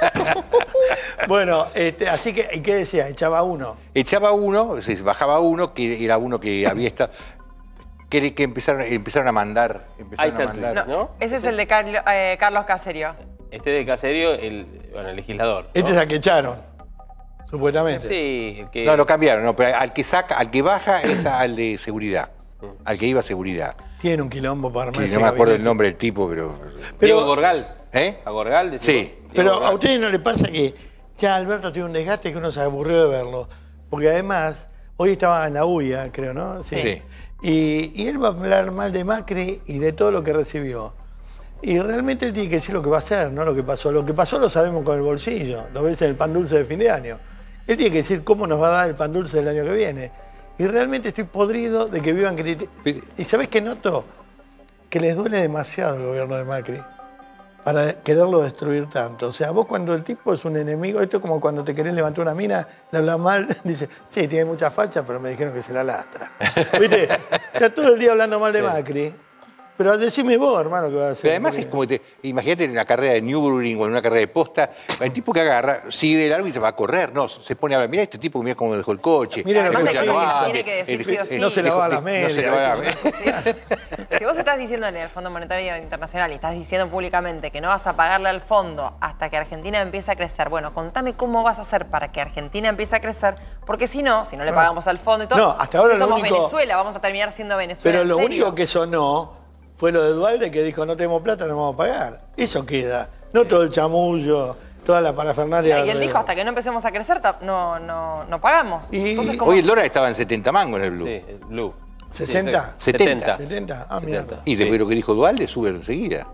Bueno, este, así que, ¿y qué decía? Echaba uno. Echaba uno, se bajaba uno, que era uno que había estado... Que, que empezaron, empezaron a mandar. Empezaron Ahí está a el mandar. tweet. No, ¿no? ese es el de Carlo- eh, Carlos Caserio. Este de Caserio, el, bueno, el legislador. ¿no? Este es el que echaron, supuestamente. Sí, el que... No, lo cambiaron, no, pero al que saca, al que baja es al de seguridad. Al que iba a seguridad. Tiene un quilombo para armar Sí, ese no me acuerdo el gabinete. nombre del tipo, pero. Pero- Diego Gorgal. ¿Eh? ¿A Gorgal? decimos? Sí. Diego Pero Gorgal. a ustedes no les pasa que ya Alberto tiene un desgaste que uno se aburrió de verlo. Porque además, hoy estaba en la U I A, creo, ¿no? Sí. Y, y él va a hablar mal de Macri y de todo lo que recibió. Y realmente él tiene que decir lo que va a hacer, no lo que pasó. Lo que pasó lo sabemos con el bolsillo, lo ves en el pan dulce de fin de año. Él tiene que decir cómo nos va a dar el pan dulce del año que viene. Y realmente estoy podrido de que vivan criticando. ¿Y sabés qué noto? Que les duele demasiado el gobierno de Macri para quererlo destruir tanto. O sea, vos cuando el tipo es un enemigo, esto es como cuando te querés levantar una mina, le hablas mal, dice, sí, tiene mucha facha, pero me dijeron que se la lastra. ¿Viste? Está todo el día hablando mal de Sí. Macri. Pero decime vos, hermano, qué vas a hacer. Pero además es como, te, imagínate en una carrera de Nürburgring o en una carrera de posta, el tipo que agarra, sigue de largo y te va a correr, no, se pone a hablar, mira este tipo, mira cómo dejó el coche. Mira lo Además que hay se que- hizo. tiene que decir sí o sí. No se lava las No se medias. lava las Si, si vos estás diciendo en el Fondo Monetario Internacional y estás diciendo públicamente que no vas a pagarle al fondo hasta que Argentina empiece a crecer, bueno, contame cómo vas a hacer para que Argentina empiece a crecer, porque si no, si no le pagamos al fondo y todo, No, hasta ahora no lo somos único- Venezuela, vamos a terminar siendo Venezuela. Pero ¿en lo serio? único que sonó fue lo de Dualde, que dijo, no tenemos plata, no vamos a pagar. Eso queda. No todo el chamullo, toda la parafernalia. Y él alrededor. dijo, hasta que no empecemos a crecer, ta- no, no, no pagamos. Y- Entonces, ¿cómo? Hoy el dólar estaba en setenta mangos en el Blue. Sí, el Blue. ¿sesenta? Sí, setenta. ¿setenta? Ah, setenta. mierda. Y después lo que dijo Dualde sube enseguida.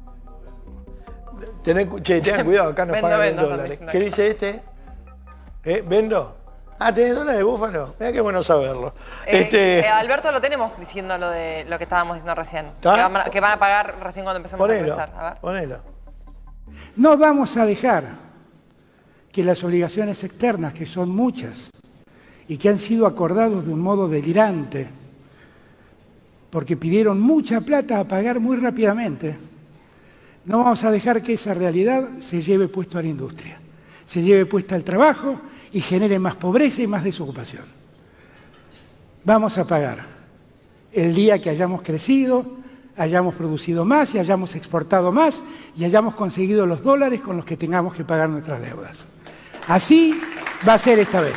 Tené, cu- che, tengan cuidado, acá nos Vendo, pagan en vendo, están dólares. diciendo ¿Qué acá. dice este? ¿Eh? ¿Vendo? Ah, ¿tenés dólares de búfalo? Mira qué bueno saberlo. Eh, este, eh, Alberto lo tenemos diciendo lo de lo que estábamos diciendo recién. Que ¿Está? van, a, que van a pagar recién cuando empecemos ponelo, a crecer. A ver. ponelo. No vamos a dejar que las obligaciones externas, que son muchas, y que han sido acordados de un modo delirante, porque pidieron mucha plata a pagar muy rápidamente, no vamos a dejar que esa realidad se lleve puesto a la industria, se lleve puesta al trabajo y genere más pobreza y más desocupación. Vamos a pagar el día que hayamos crecido, hayamos producido más y hayamos exportado más y hayamos conseguido los dólares con los que tengamos que pagar nuestras deudas. Así va a ser esta vez.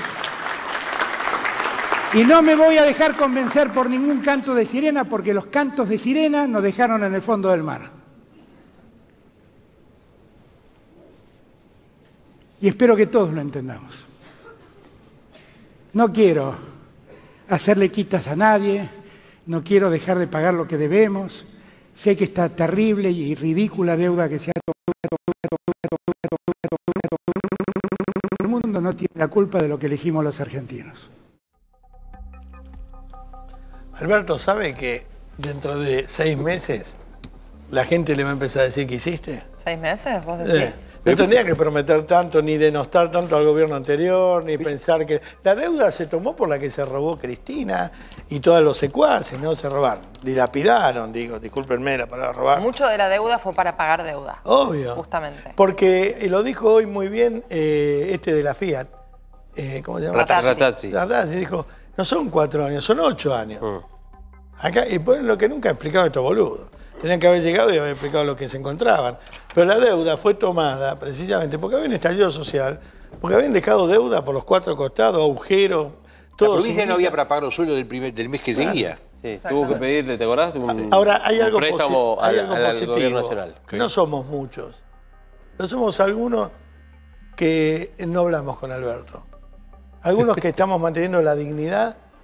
Y no me voy a dejar convencer por ningún canto de sirena, porque los cantos de sirena nos dejaron en el fondo del mar. Y espero que todos lo entendamos. No quiero hacerle quitas a nadie, no quiero dejar de pagar lo que debemos. Sé que esta terrible y ridícula deuda que se ha tomado, el mundo no tiene la culpa de lo que elegimos los argentinos. Alberto, ¿sabe que dentro de seis meses la gente le va a empezar a decir que hiciste? ¿Seis meses? ¿Vos Eh, decís? no tendría que prometer tanto, ni denostar tanto al gobierno anterior, ni pensar que... La deuda se tomó por la que se robó Cristina y todos los secuaces, no se robaron. Dilapidaron, digo, discúlpenme la palabra robar. Mucho de la deuda fue para pagar deuda. Obvio. Justamente. Porque y lo dijo hoy muy bien eh, este de la Fiat. Eh, ¿Cómo se llama? Ratazzi. Ratazzi. Ratazzi dijo, no son cuatro años, son ocho años. Mm. Acá, y por lo que nunca ha explicado estos boludos. Tenían que haber llegado y haber explicado lo que se encontraban. Pero la deuda fue tomada precisamente porque había un estallido social, porque habían dejado deuda por los cuatro costados, agujeros, todo. La provincia sin no había guita. para pagar los sueldos del, primer, del mes que seguía. Sí, tuvo que pedirle, ¿te acordás? Un, Ahora, hay un algo, préstamo posi- hay al, algo al- al positivo. gobierno nacional. No somos muchos, pero somos algunos que no hablamos con Alberto. Algunos que estamos manteniendo la dignidad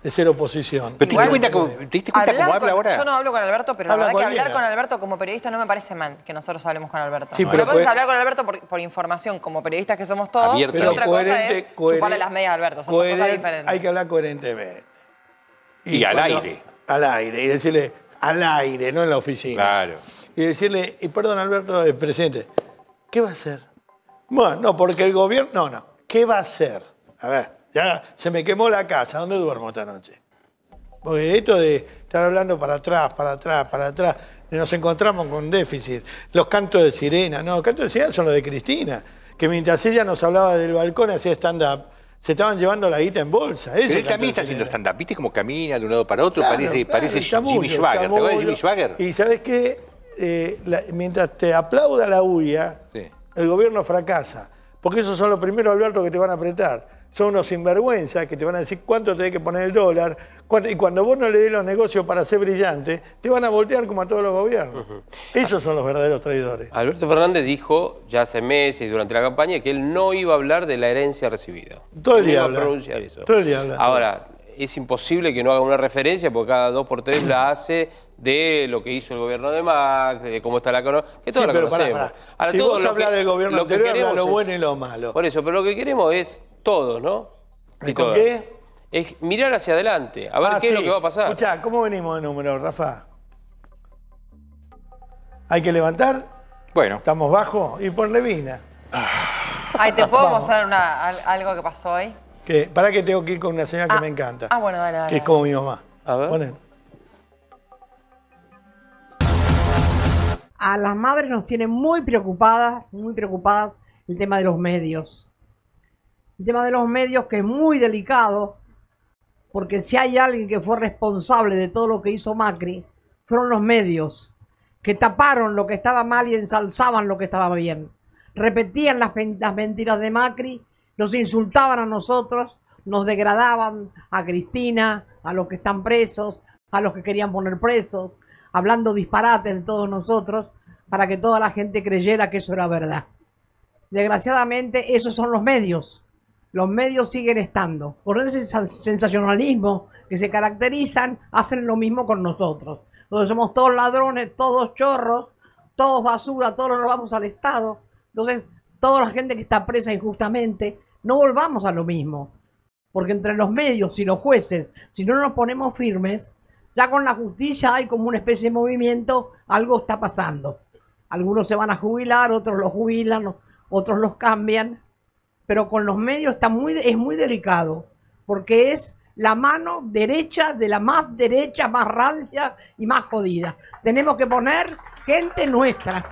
de ser oposición. Pero te diste cuenta, como, ¿te diste cuenta cómo habla con, ahora? Yo no hablo con Alberto, pero Habla la verdad cualquiera. que hablar con Alberto como periodista no me parece mal que nosotros hablemos con Alberto. Sí, Una pero cosa es cohe- hablar con Alberto por, por información, como periodistas que somos todos, Abierto. y Pero otra cosa coherente, es coherente, chuparle las medias a Alberto. Son dos cosas coherente, diferentes. hay que hablar coherentemente. Y al cuando- aire. Al aire, y decirle al aire, no en la oficina. Claro. Y decirle, y perdón Alberto, el presidente, ¿qué va a hacer? Bueno, no, porque el gobierno, no, no, ¿qué va a hacer? A ver, ya se me quemó la casa, ¿dónde duermo esta noche? Porque esto de estar hablando para atrás, para atrás, para atrás, nos encontramos con déficit. Los cantos de sirena, no, los cantos de sirena son los de Cristina, que mientras ella nos hablaba del balcón hacía stand-up, se estaban llevando la guita en bolsa. Eso Pero él canto también de está haciendo sirena. stand-up. ¿Viste cómo camina de un lado para otro? Claro, parece claro, parece el chamullo, Jimmy Schwager. ¿Te acuerdas de Jimmy chamullo. Schwager? Y ¿sabes qué? Eh, la- mientras te aplauda la U I A, Sí. el gobierno fracasa. Porque esos son los primeros, Alberto, que te van a apretar. Son unos sinvergüenzas que te van a decir cuánto tenés que poner el dólar. cuánto- y cuando vos no le des los negocios para ser brillante, te van a voltear como a todos los gobiernos. Esos son los verdaderos traidores. Alberto Fernández dijo ya hace meses y durante la campaña que él no iba a hablar de la herencia recibida. Todo el No día iba a habla. pronunciar eso. Todo el día habla. Ahora, es imposible que no haga una referencia porque cada dos por tres la hace de lo que hizo el gobierno de Macri, de cómo está la economía, que todos Sí, la pero pará, conocemos. pará. Ahora, Si todo vos lo hablás que- del gobierno lo que anterior, habla queremos lo es- bueno y lo malo. Por eso, pero lo que queremos es todos, ¿no? ¿Y con todas. qué? Es mirar hacia adelante, a ver Ah, qué es lo sí. que va a pasar. Escuchá, ¿cómo venimos de números, Rafa? ¿Hay que levantar? Bueno, ¿Estamos bajos? Y ponle vina. Ay, ¿te puedo Vamos. mostrar una, al- algo que pasó hoy? Que, ¿Para que tengo que ir con una señora que Ah, me encanta? ah, bueno, dale, dale, Que es dale. como mi mamá. A ver. Ponen. A las madres nos tiene muy preocupadas, muy preocupadas el tema de los medios. El tema de los medios que es muy delicado, porque si hay alguien que fue responsable de todo lo que hizo Macri, fueron los medios, que taparon lo que estaba mal y ensalzaban lo que estaba bien. Repetían las, pen- las mentiras de Macri, nos insultaban a nosotros, nos degradaban a Cristina, a los que están presos, a los que querían poner presos, hablando disparates de todos nosotros para que toda la gente creyera que eso era verdad. Desgraciadamente, esos son los medios. Los medios siguen estando. Por ese sens- sensacionalismo que se caracterizan, hacen lo mismo con nosotros. Entonces somos todos ladrones, todos chorros, todos basura, todos lo robamos al Estado. Entonces, toda la gente que está presa injustamente, no volvamos a lo mismo. Porque entre los medios y los jueces, si no nos ponemos firmes, ya con la justicia hay como una especie de movimiento, algo está pasando. Algunos se van a jubilar, otros los jubilan, otros los cambian. Pero con los medios está muy, es muy delicado, porque es la mano derecha de la más derecha, más rancia y más jodida. Tenemos que poner gente nuestra.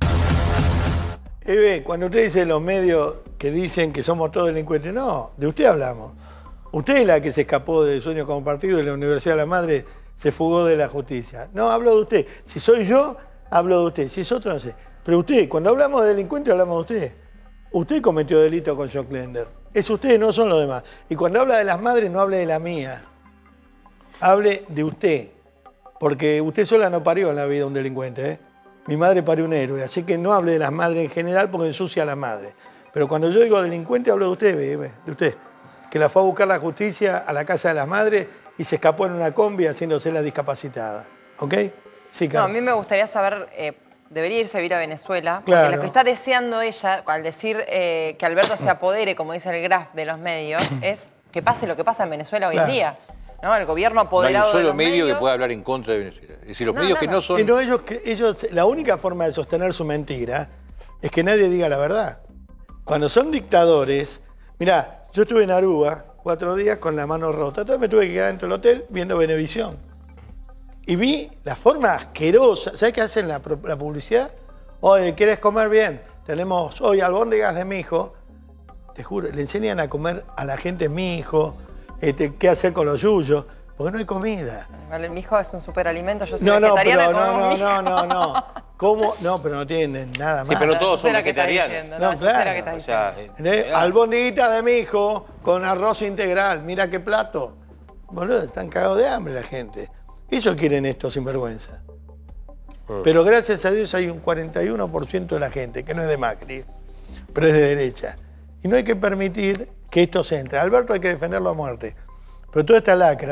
Eve, cuando usted dice los medios que dicen que somos todos delincuentes, no, de usted hablamos. Usted es la que se escapó del sueño compartido y la Universidad de la Madre se fugó de la justicia. No, hablo de usted. Si soy yo, hablo de usted. Si es otro, no sé. Pero usted, cuando hablamos de delincuentes, hablamos de usted. Usted cometió delito con John Klender. Es usted, no son los demás. Y cuando habla de las madres, no hable de la mía. Hable de usted. Porque usted sola no parió en la vida un delincuente, ¿eh? Mi madre parió un héroe. Así que no hable de las madres en general porque ensucia a la madre. Pero cuando yo digo delincuente, hablo de usted, bebé, de usted. Que la fue a buscar la justicia a la casa de las madres y se escapó en una combi haciéndose la discapacitada. ¿Ok? Sí, No, a Carlos. mí me gustaría saber, eh, debería irse a vivir a Venezuela, porque Claro. lo que está deseando ella, al decir eh, que Alberto se apodere, como dice el graph de los medios, es que pase lo que pasa en Venezuela hoy Claro. en día. ¿No? El gobierno no hay un apoderado de solo los medio medios. que pueda hablar en contra de Venezuela. Es decir, los No, medios que nada. no son... Pero ellos, ellos, la única forma de sostener su mentira es que nadie diga la verdad. Cuando son dictadores, mirá, yo estuve en Aruba cuatro días con la mano rota, entonces me tuve que quedar dentro del hotel viendo Venevisión. Y vi la forma asquerosa, ¿sabes qué hacen la, pro- la publicidad? Oye, ¿quieres comer bien? Tenemos hoy albóndigas de mi hijo. Te juro, le enseñan a comer a la gente mi hijo, este, qué hacer con los yuyos, porque no hay comida. Vale, mi hijo es un superalimento, yo soy No, no, vegetariana. pero no, como no, mi no, hijo. no, no. ¿Cómo? No, pero no tienen nada más. Sí, pero todos Yo sé son lo que estás vegetarianos. diciendo, No, yo sé lo claro. que estás O sea, diciendo. eh, ¿Entendés? mirá. Albondiguita de mi hijo con arroz integral. Mira qué plato. Boludo, están cagados de hambre la gente. Eso quieren estos sinvergüenza. Pero gracias a Dios hay un cuarenta y uno por ciento de la gente que no es de Macri, pero es de derecha. Y no hay que permitir que esto se entre. Alberto hay que defenderlo a muerte. Pero toda esta lacra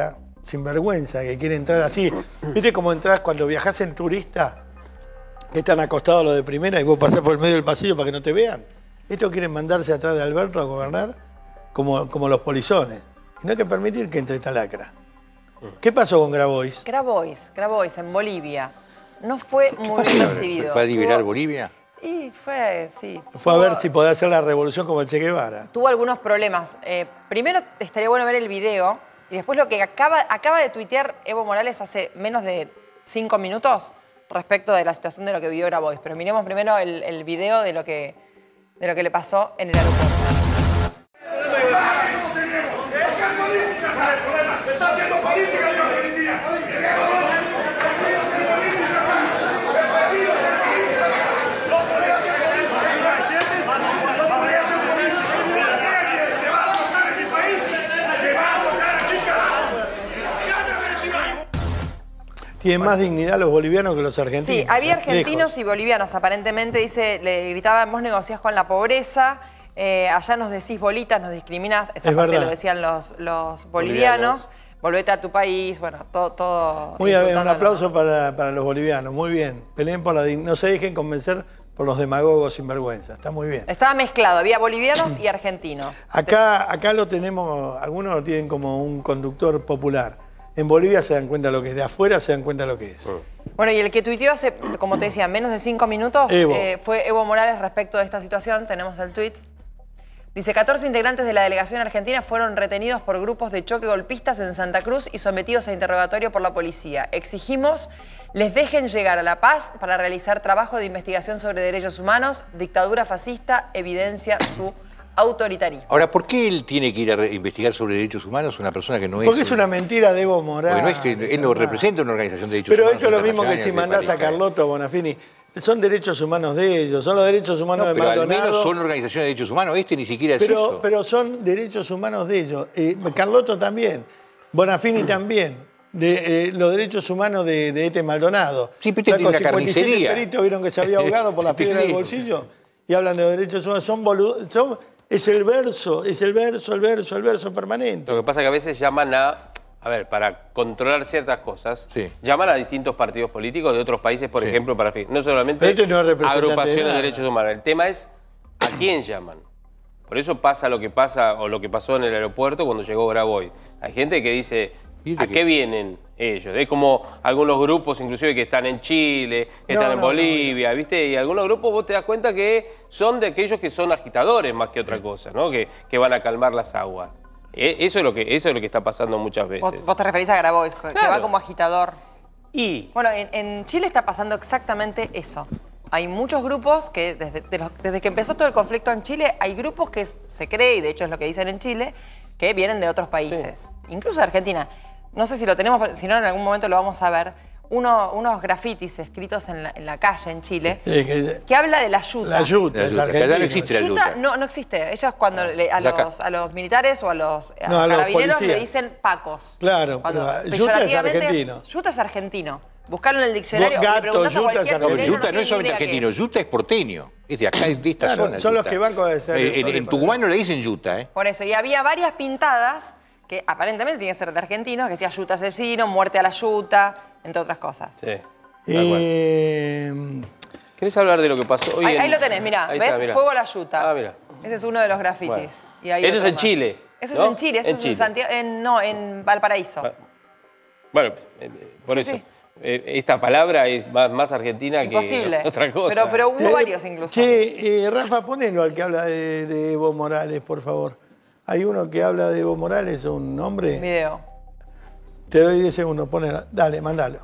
sinvergüenza que quiere entrar así. ¿Viste cómo entras cuando viajás en turista? Que están acostados los de primera y vos pasás por el medio del pasillo para que no te vean. Estos quieren mandarse atrás de Alberto a gobernar como, como los polizones. Y no hay que permitir que entre esta lacra. ¿Qué pasó con Grabois? Grabois, Grabois en Bolivia. No fue muy bien recibido. ¿Fue a liberar Tuvo... Bolivia? Y fue, sí. Fue tuvo... a ver si podía hacer la revolución como el Che Guevara. Tuvo algunos problemas. Eh, primero estaría bueno ver el video y después lo que acaba, acaba de tuitear Evo Morales hace menos de cinco minutos respecto de la situación de lo que vivió Grabois. Pero miremos primero el, el video de lo, que, de lo que le pasó en el aeropuerto. Tienen más dignidad los bolivianos que los argentinos. Sí, había argentinos Lejos. y bolivianos, aparentemente, dice, le gritaban, vos negociás con la pobreza, eh, allá nos decís bolitas, nos discriminás, esa Es parte verdad. lo decían los, los bolivianos, volvete a tu país, bueno, todo... todo Muy bien, un insultándonos, aplauso ¿no? para, para los bolivianos, muy bien. Peleen por la dignidad, no se dejen convencer por los demagogos sinvergüenza, está muy bien. Estaba mezclado, había bolivianos y argentinos. Acá, acá lo tenemos, algunos lo tienen como un conductor popular. En Bolivia se dan cuenta lo que es, de afuera se dan cuenta lo que es. Bueno, y el que tuiteó hace, como te decía, menos de cinco minutos Evo. Eh, fue Evo Morales respecto de esta situación. Tenemos el tuit. Dice, catorce integrantes de la delegación argentina fueron retenidos por grupos de choque golpistas en Santa Cruz y sometidos a interrogatorio por la policía. Exigimos les dejen llegar a La Paz para realizar trabajo de investigación sobre derechos humanos. Dictadura fascista evidencia su autoritarismo. Ahora, ¿por qué él tiene que ir a investigar sobre derechos humanos una persona que no es... Porque es una mentira de Evo Morales. Porque no es que él no representa una organización de derechos Pero humanos. esto es lo mismo que si internacional, mandás a Carlotto Bonafini. Son derechos humanos de ellos, son los derechos humanos No, de pero al Maldonado. menos son organizaciones de derechos humanos. Este ni siquiera es pero, eso. pero son derechos humanos de ellos. Eh, Carlotto también, Bonafini también. De, eh, los derechos humanos de, de este Maldonado. Sí, pero este tiene una cincuenta y siete carnicería. peritos vieron que se había ahogado por las Sí. piedras del bolsillo y hablan de los derechos humanos. Son boludos. Son, es el verso, es el verso, el verso, el verso permanente. Lo que pasa es que a veces llaman a, a ver, para controlar ciertas cosas, Sí. llaman a distintos partidos políticos de otros países, por Sí. ejemplo, para no solamente Pero este no es representante de agrupaciones de, nada. derechos humanos. El tema es a quién llaman. Por eso pasa lo que pasa o lo que pasó en el aeropuerto cuando llegó Grabois. Hay gente que dice, ¿a qué vienen ellos? Es como algunos grupos inclusive que están en Chile, están No, en no, Bolivia, ¿viste? Y algunos grupos vos te das cuenta que son de aquellos que son agitadores más que otra cosa, ¿no? Que, que van a calmar las aguas. E- Eso es lo que, eso es lo que está pasando muchas veces. Vos, vos te referís a Grabois, que Claro. va como agitador. Y Bueno, en, en Chile está pasando exactamente eso. Hay muchos grupos que desde, de los- desde que empezó todo el conflicto en Chile, hay grupos que se cree, y de hecho es lo que dicen en Chile, que vienen de otros países, incluso de Argentina. No sé si lo tenemos, si no en algún momento lo vamos a ver. Uno, unos grafitis escritos en la, en la calle en Chile Eh, que- que habla de la yuta. la yuta, La es yuta, que allá no argentino. existe la Yuta yuta. no, no existe. Ellos cuando le- a, ya acá. los, a los militares o a los, a No, a los carabineros le policías. dicen pacos. Claro, Cuando pero yuta es peyorativamente, argentino. Yuta es argentino. Buscarlo en el diccionario Gato, o le preguntás a yuta es cualquier argentino. chileno, Yuta no es solamente tiene ni idea qué argentino, es. Yuta es porteño. Es de acá, es de esta Claro, zona. son los Yuta. que van con ese- Eh, En, ese- en Tucumán no le dicen Yuta, ¿eh? Por eso, y había varias pintadas que aparentemente tienen que ser de argentinos, que decía yuta asesino, muerte a la yuta, entre otras cosas. sí, tal cual. Eh, ¿Querés hablar de lo que pasó hoy? Ahí, en- ahí lo tenés, mirá, Ahí ¿ves? está, mirá. Fuego a la yuta. Ah, mira. Ese es uno de los grafitis. Bueno. Y hay Eso es otro en más. Chile, Eso ¿no? es en Chile, eso En es Chile. en Santiago, en- no, en Valparaíso. Ah, Bueno, eh, por Sí, eso. sí. eh, esta palabra es más, más argentina Imposible. que otra cosa. Pero, pero hubo eh, varios incluso. Che, eh, Rafa, ponelo al que habla de, de Evo Morales, por favor. Hay uno que habla de Evo Morales, un hombre. Video. Te doy diez segundos, ponelo. Dale, mandalo.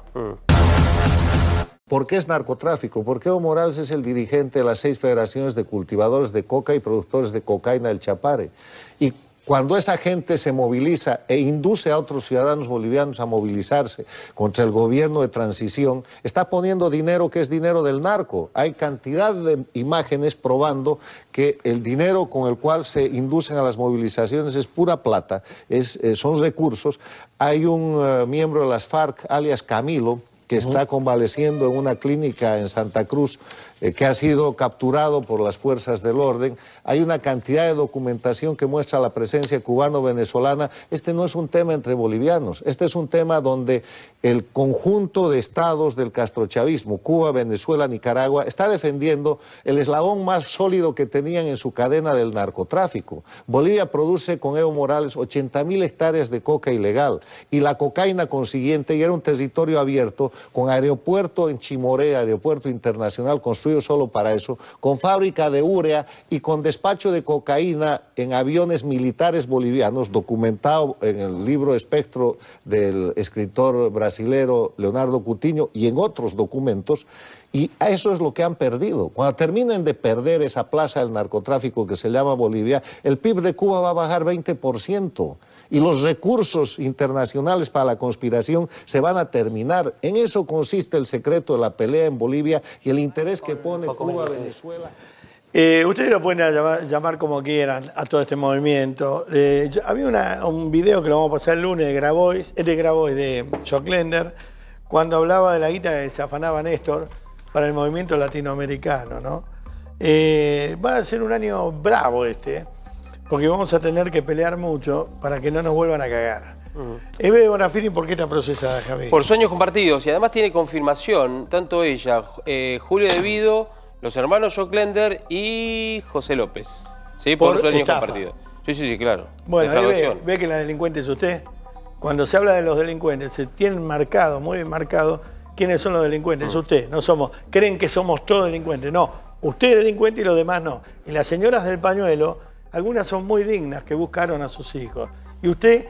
¿Por qué es narcotráfico? Porque Evo Morales es el dirigente de las seis federaciones de cultivadores de coca y productores de cocaína del Chapare. Y cuando esa gente se moviliza e induce a otros ciudadanos bolivianos a movilizarse contra el gobierno de transición, está poniendo dinero que es dinero del narco. Hay cantidad de imágenes probando que el dinero con el cual se inducen a las movilizaciones es pura plata, es, eh, son recursos. Hay un eh, miembro de las FARC, alias Camilo, que está convaleciendo en una clínica en Santa Cruz, eh, que ha sido capturado por las fuerzas del orden. Hay una cantidad de documentación que muestra la presencia cubano-venezolana. Este no es un tema entre bolivianos, este es un tema donde el conjunto de estados del castrochavismo, Cuba, Venezuela, Nicaragua, está defendiendo el eslabón más sólido que tenían en su cadena del narcotráfico. Bolivia produce con Evo Morales ochenta mil hectáreas de coca ilegal y la cocaína consiguiente, y era un territorio abierto con aeropuerto en Chimoré, aeropuerto internacional construido solo para eso, con fábrica de urea y con despacho de cocaína en aviones militares bolivianos, documentado en el libro Espectro del escritor brasilero Leonardo Coutinho y en otros documentos. Y eso es lo que han perdido. Cuando terminen de perder esa plaza del narcotráfico que se llama Bolivia, el P I B de Cuba va a bajar veinte por ciento. Y los recursos internacionales para la conspiración se van a terminar. En eso consiste el secreto de la pelea en Bolivia y el interés que pone Cuba, Venezuela. Eh, ustedes lo pueden llamar, llamar como quieran a todo este movimiento. Eh, yo, había una, un video que lo vamos a pasar el lunes de Grabois, es de Grabois, de Joclender, cuando hablaba de la guita que se afanaba Néstor para el movimiento latinoamericano, ¿no? Eh, va a ser un año bravo este, porque vamos a tener que pelear mucho para que no nos vuelvan a cagar. Uh-huh. Eve Bonafini, ¿por qué está procesada, Javier? Por sueños compartidos, y además tiene confirmación, tanto ella, eh, Julio De Vido, los hermanos Joclender y José López. ¿Sí? Por, por sueños estafa. compartidos. Sí, sí, sí, claro. Bueno, ahí ve, ve que la delincuente es usted. Cuando se habla de los delincuentes, se tienen marcado, muy bien marcado, quiénes son los delincuentes. Uh-huh. Es usted, no somos. Creen que somos todos delincuentes. No, usted es delincuente y los demás no. Y las señoras del pañuelo, algunas son muy dignas que buscaron a sus hijos. Y usted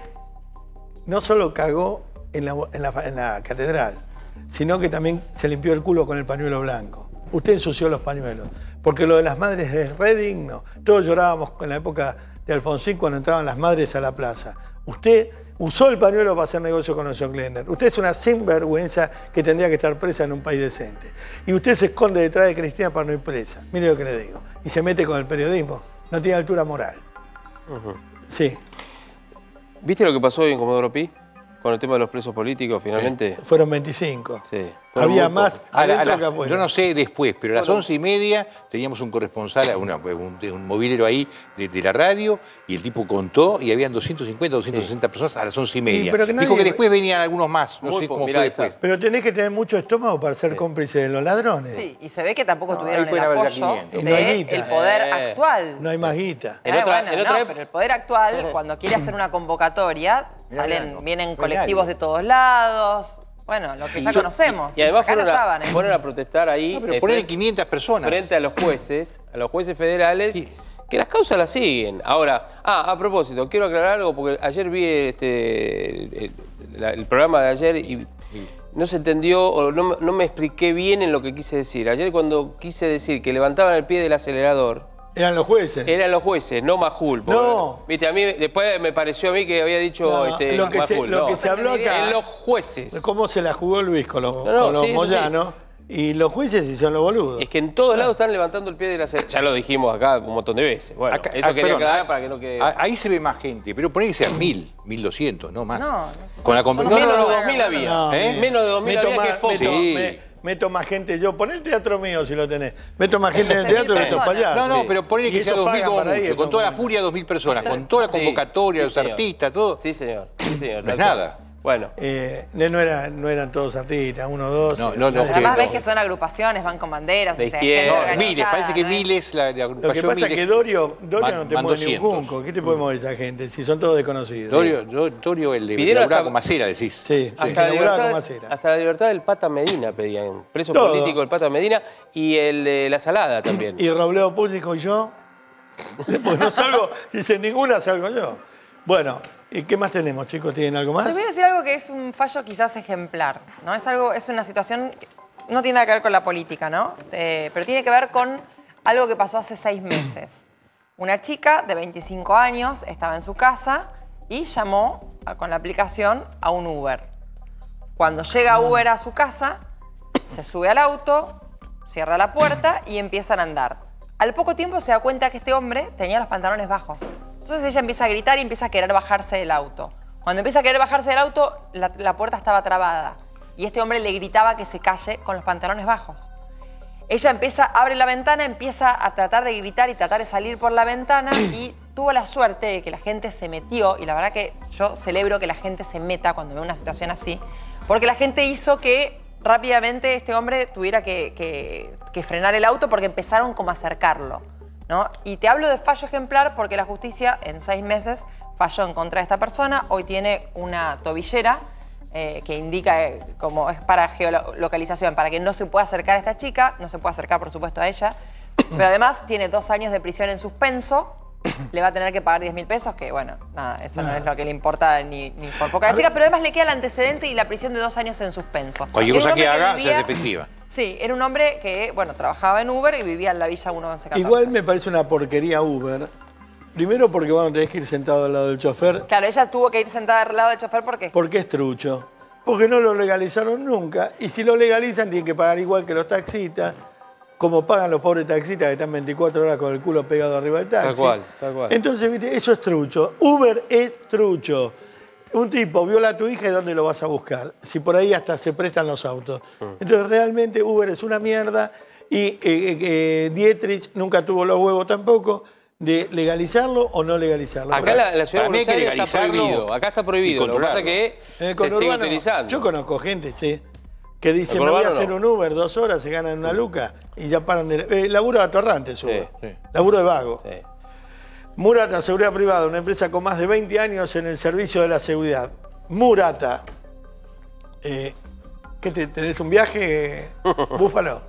no solo cagó en la, en la, en la catedral, sino que también se limpió el culo con el pañuelo blanco. Usted ensució los pañuelos, porque lo de las madres es re digno. Todos llorábamos en la época de Alfonsín cuando entraban las madres a la plaza. Usted usó el pañuelo para hacer negocio con los Joclender. Usted es una sinvergüenza que tendría que estar presa en un país decente. Y usted se esconde detrás de Cristina para no ir presa. Mire lo que le digo. Y se mete con el periodismo. No tiene altura moral. Uh-huh. Sí. ¿Viste lo que pasó hoy en Comodoro Pi? Con el tema de los presos políticos, finalmente. Sí. Fueron veinticinco. Sí. Había más adentro que afuera. Yo no sé después, pero a las once y media teníamos un corresponsal, una, un, un movilero ahí de, de la radio, y el tipo contó y habían doscientos cincuenta, doscientas sesenta sí. personas a las once y media. Sí, pero que nadie... Dijo que después venían algunos más, no Muy sé cómo fue después. Pero tenés que tener mucho estómago para ser sí. cómplice de los ladrones. Sí, y se ve que tampoco no, tuvieron el apoyo del no poder eh. actual. No hay más guita. Eh, otra, bueno, no, pero el poder actual, cuando quiere hacer una convocatoria, salen, vienen colectivos de todos lados. Bueno, lo que ya Yo, conocemos. Y además fueron, no estaban, a, ¿eh? fueron a protestar ahí. No, pero eh, ponen quinientas personas. Frente a los jueces, a los jueces federales, sí. que las causas las siguen. Ahora, ah, a propósito, quiero aclarar algo, porque ayer vi este, el, el, el programa de ayer y sí. no se entendió, o no, no me expliqué bien en lo que quise decir. Ayer cuando quise decir que levantaban el pie del acelerador, eran los jueces. Eran los jueces, no Majul. No. Viste, a mí después me pareció a mí que había dicho no, este, lo que Majul. Se, lo no. que se habló acá. En los jueces. ¿Cómo se la jugó Luis con los, no, no, con los sí, moyanos? Sí. Y los jueces sí son los boludos. Es que en todos lados están levantando el pie de la acelerador. Ya lo dijimos acá un montón de veces. Bueno, acá, eso ah, quería perdón, aclarar para que no quede... Ahí se ve más gente, pero poné que sea mil, mil doscientos, no más. No, con la no, no, menos de dos mil había. No, ¿Eh? Menos de dos mil había, más, que es poco. Meto, sí. me, meto más gente yo. Poné el teatro mío si lo tenés. Meto más gente en el teatro que estos payasos. No, no, pero poné que sea dos mil como mucho. Con toda la furia, dos mil personas. Con toda la convocatoria, sí, los señor. artistas, todo. Sí, señor. Sí, señor. No es nada. Bueno. Eh, no, era, no eran todos artistas, uno o dos. No, no, no, Además que, ves que son agrupaciones, van con banderas. De o sea, gente no, Miles, parece que ¿no? Miles, la, la agrupación Lo que pasa Miles, es que Dorio, Dorio man, no te mueve ni un junco. ¿Qué te podemos decir a esa gente? Si son todos desconocidos. Dorio, sí. Dorio el de laburaba con Macera, decís. Sí, hasta el que laburaba con Macera. Hasta la libertad del Pata Medina pedían. Preso Todo. político del Pata Medina y el de La Salada también. Y Robledo Público y yo. Pues no salgo, dice ninguna salgo yo. Bueno, ¿y qué más tenemos, chicos? ¿Tienen algo más? Les voy a decir algo que es un fallo quizás ejemplar, ¿no? Es algo, es una situación que no tiene nada que ver con la política, ¿no? Eh, pero tiene que ver con algo que pasó hace seis meses. Una chica de veinticinco años estaba en su casa y llamó a, con la aplicación a un Uber. Cuando llega Uber a su casa, se sube al auto, cierra la puerta y empiezan a andar. Al poco tiempo se da cuenta que este hombre tenía los pantalones bajos. Entonces ella empieza a gritar y empieza a querer bajarse del auto. Cuando empieza a querer bajarse del auto, la, la puerta estaba trabada. Y este hombre le gritaba que se calle con los pantalones bajos. ella empieza, abre la ventana, empieza a tratar de gritar y tratar de salir por la ventana y tuvo la suerte de que la gente se metió, y la verdad que yo celebro que la gente se meta cuando ve una situación así, porque la gente hizo que rápidamente este hombre tuviera que, que, que frenar el auto porque empezaron como a acercarlo, ¿no? Y te hablo de fallo ejemplar porque la justicia en seis meses falló en contra de esta persona. Hoy tiene una tobillera eh, que indica eh, como es para geolocalización, para que no se pueda acercar a esta chica, no se puede acercar por supuesto a ella, pero además tiene dos años de prisión en suspenso. Le va a tener que pagar diez mil pesos, que bueno, nada, eso no es lo que le importa ni, ni por poca a la chica, pero además le queda el antecedente y la prisión de dos años en suspenso. Cualquier cosa que haga se hace efectiva. Sí, era un hombre que, bueno, trabajaba en Uber y vivía en la Villa uno once catorce. Igual me parece una porquería Uber. Primero porque, bueno, tenés que ir sentado al lado del chofer. Claro, ella tuvo que ir sentada al lado del chofer porque... Porque es trucho. Porque no lo legalizaron nunca. Y si lo legalizan, tienen que pagar igual que los taxistas. Como pagan los pobres taxistas que están veinticuatro horas con el culo pegado arriba del taxi. Tal cual, tal cual. Entonces, viste, eso es trucho. Uber es trucho. Un tipo viola a tu hija y ¿dónde lo vas a buscar? Si por ahí hasta se prestan los autos. Entonces, realmente Uber es una mierda y eh, eh, Dietrich nunca tuvo los huevos tampoco de legalizarlo o no legalizarlo. Acá la, la ciudad de Buenos Aires está legalizarlo prohibido. Acá está prohibido. Lo que pasa es que En el se sigue conurbano, utilizando. yo conozco gente, sí, que dice, ¿El me voy a conurbano hacer no? un Uber, dos horas, se ganan una luca y ya paran de... Eh, laburo de atorrante, sube. Sí, sí. Laburo de vago. Sí. Murata, Seguridad Privada, una empresa con más de veinte años en el servicio de la seguridad. Murata. Eh, ¿Qué te, tenés un viaje, Búfalo?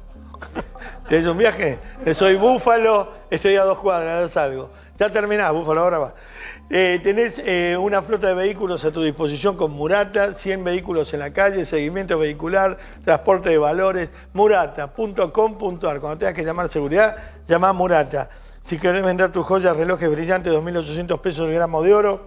¿Tenés un viaje? Eh, soy Búfalo, estoy a dos cuadras, haz algo. Ya terminás, Búfalo, ahora va. Eh, tenés eh, una flota de vehículos a tu disposición con Murata, cien vehículos en la calle, seguimiento vehicular, transporte de valores, murata punto com punto ar. Cuando tengas que llamar seguridad, llama a Murata. Si querés vender tus joyas, relojes brillantes, dos mil ochocientos pesos el gramo de oro,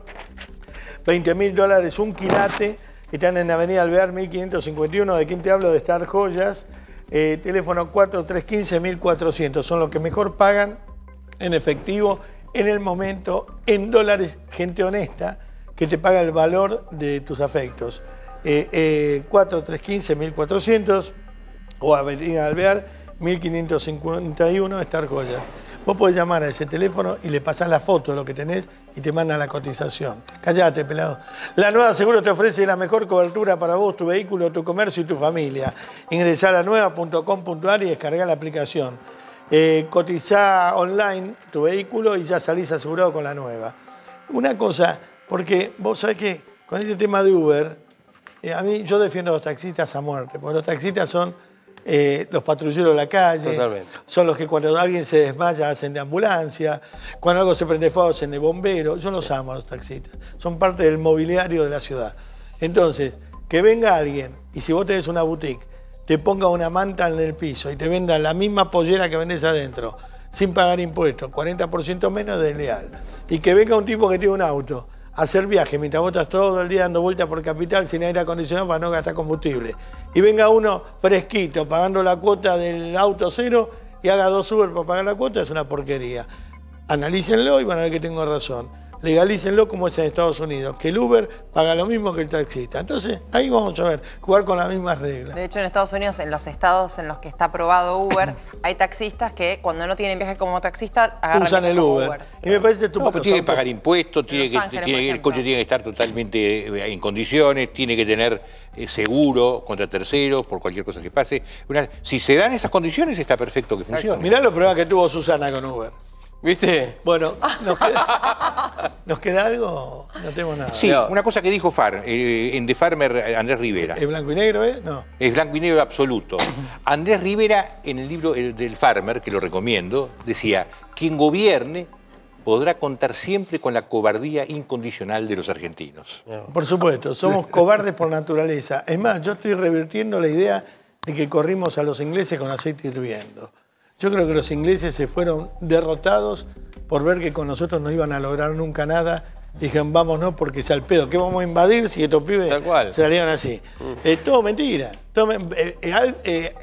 veinte mil dólares un quilate, están en Avenida Alvear mil quinientos cincuenta y uno. ¿De quién te hablo? De Star Joyas. Eh, teléfono cuatro tres uno cinco, mil cuatrocientos. Son los que mejor pagan en efectivo, en el momento, en dólares, gente honesta, que te paga el valor de tus afectos. Eh, eh, cuatro tres uno cinco, mil cuatrocientos o Avenida Alvear mil quinientos cincuenta y uno, Star Joyas. Vos podés llamar a ese teléfono y le pasás la foto de lo que tenés y te mandan la cotización. Callate, pelado. La Nueva Seguro te ofrece la mejor cobertura para vos, tu vehículo, tu comercio y tu familia. Ingresá a la nueva punto com punto ar y descargá la aplicación. Eh, cotizá online tu vehículo y ya salís asegurado con la nueva. Una cosa, porque vos sabés que con este tema de Uber, eh, a mí yo defiendo a los taxistas a muerte, porque los taxistas son eh, los patrulleros de la calle, Totalmente. son los que cuando alguien se desmaya hacen de ambulancia, cuando algo se prende fuego hacen de bombero. Yo los amo a los taxistas, son parte del mobiliario de la ciudad. Entonces, que venga alguien y si vos tenés una boutique, te ponga una manta en el piso y te venda la misma pollera que vendés adentro, sin pagar impuestos, cuarenta por ciento menos de leal. Y que venga un tipo que tiene un auto a hacer viaje mientras vos estás todo el día dando vueltas por Capital sin aire acondicionado para no gastar combustible. Y venga uno fresquito, pagando la cuota del auto cero y haga dos Uber para pagar la cuota, es una porquería. Analícenlo y van a ver que tengo razón. Legalícenlo como es en Estados Unidos, que el Uber paga lo mismo que el taxista. Entonces, ahí vamos a ver, jugar con las mismas reglas. De hecho, en Estados Unidos, en los estados en los que está aprobado Uber, hay taxistas que cuando no tienen viaje como taxista, agarran Usan el como Uber. Y me parece estupendo. No, pero tiene que pagar impuestos, tiene que, Ángeles, tiene, por el ejemplo. coche tiene que estar totalmente eh, en condiciones, tiene que tener eh, seguro contra terceros por cualquier cosa que pase. Una- si se dan esas condiciones, está perfecto que funcione. Mirá los problemas que tuvo Susana con Uber. ¿Viste? Bueno, ¿nos queda, ¿nos queda algo? No tenemos nada. Sí, No. una cosa que dijo Far, eh, en The Farmer, eh, Andrés Rivera. ¿Es blanco y negro, eh? No. Es blanco y negro absoluto. Andrés Rivera, en el libro el del Farmer, que lo recomiendo, decía, quien gobierne podrá contar siempre con la cobardía incondicional de los argentinos. Por supuesto, somos cobardes por naturaleza. Es más, yo estoy revirtiendo la idea de que corrimos a los ingleses con aceite hirviendo. Yo creo que los ingleses se fueron derrotados por ver que con nosotros no iban a lograr nunca nada. Dijeron, vámonos porque es al pedo. ¿Qué vamos a invadir si estos pibes Tal cual. salieron así? Eh, todo mentira. Todo men- eh, eh, al- eh,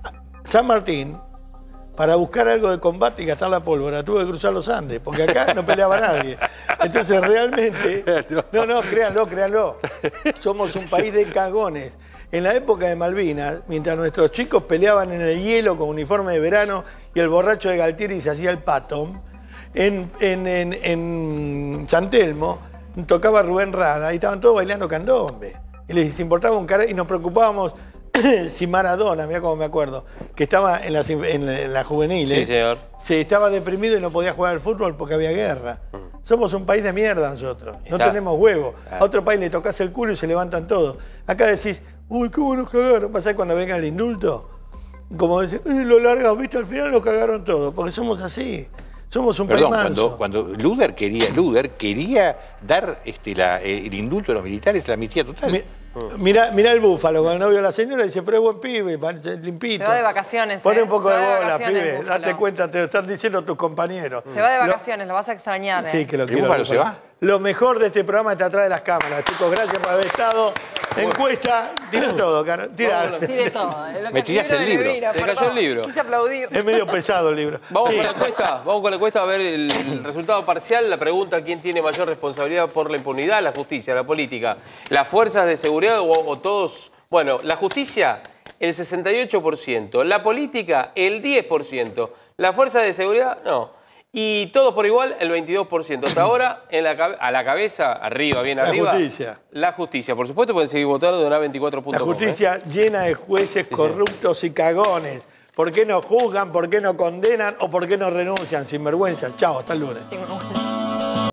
San Martín, para buscar algo de combate y gastar la pólvora, tuvo que cruzar los Andes, porque acá no peleaba nadie. Entonces, realmente, no, no, créanlo, créanlo. Somos un país de cagones. en la época de Malvinas, mientras nuestros chicos peleaban en el hielo con uniforme de verano y el borracho de Galtieri se hacía el pato, en, en, en, en San Telmo tocaba Rubén Rada y estaban todos bailando candombe. Y les importaba un cara y nos preocupábamos si Maradona, mira cómo me acuerdo, que estaba en la, en la, en la juvenil, sí, señor. Se estaba deprimido y no podía jugar al fútbol porque había guerra. Mm. Somos un país de mierda nosotros, no Está. tenemos huevo. Ah. A otro país le tocas el culo y se levantan todos. Acá decís, uy, cómo nos cagaron. ¿Pasa cuando venga el indulto? Como decís, lo largas, viste, al final lo cagaron todos, porque somos así. Somos un Perdón, país manso. Cuando, cuando Luder quería, Luder quería dar este, la, el indulto a los militares, la amnistía total. Mi, Mirá, mirá el búfalo con el novio de la señora y dice, pero es buen pibe, limpito. Se va de vacaciones. Pone eh. un poco Se de va bola, de pibe. Date cuenta, te lo están diciendo tus compañeros. Se va de vacaciones, lo, lo vas a extrañar. Eh. Sí, que lo ¿El quiero. búfalo se va? Lo mejor de este programa está atrás de las cámaras, chicos. Gracias por haber estado. Encuesta, tira todo, cara. Tira. Tire todo. Me tiraste el libro. Mira, Te cayó el libro. Quise aplaudir. Es medio pesado el libro. Vamos sí. con la encuesta, vamos con la encuesta a ver el, el resultado parcial. La pregunta, ¿quién tiene mayor responsabilidad por la impunidad? La justicia, la política, las fuerzas de seguridad o, o todos. Bueno, la justicia, el sesenta y ocho por ciento. La política, el diez por ciento. La fuerza de seguridad, no. Y todos por igual, el veintidós por ciento. Hasta ahora, en la, a la cabeza, arriba, bien la arriba. La justicia. La justicia. Por supuesto, pueden seguir votando de una veinticuatro punto com. La justicia ¿eh? llena de jueces sí, corruptos sí. y cagones. ¿Por qué no juzgan? ¿Por qué no condenan? ¿O por qué no renuncian? Sinvergüenza. Chao, hasta el lunes. Sí,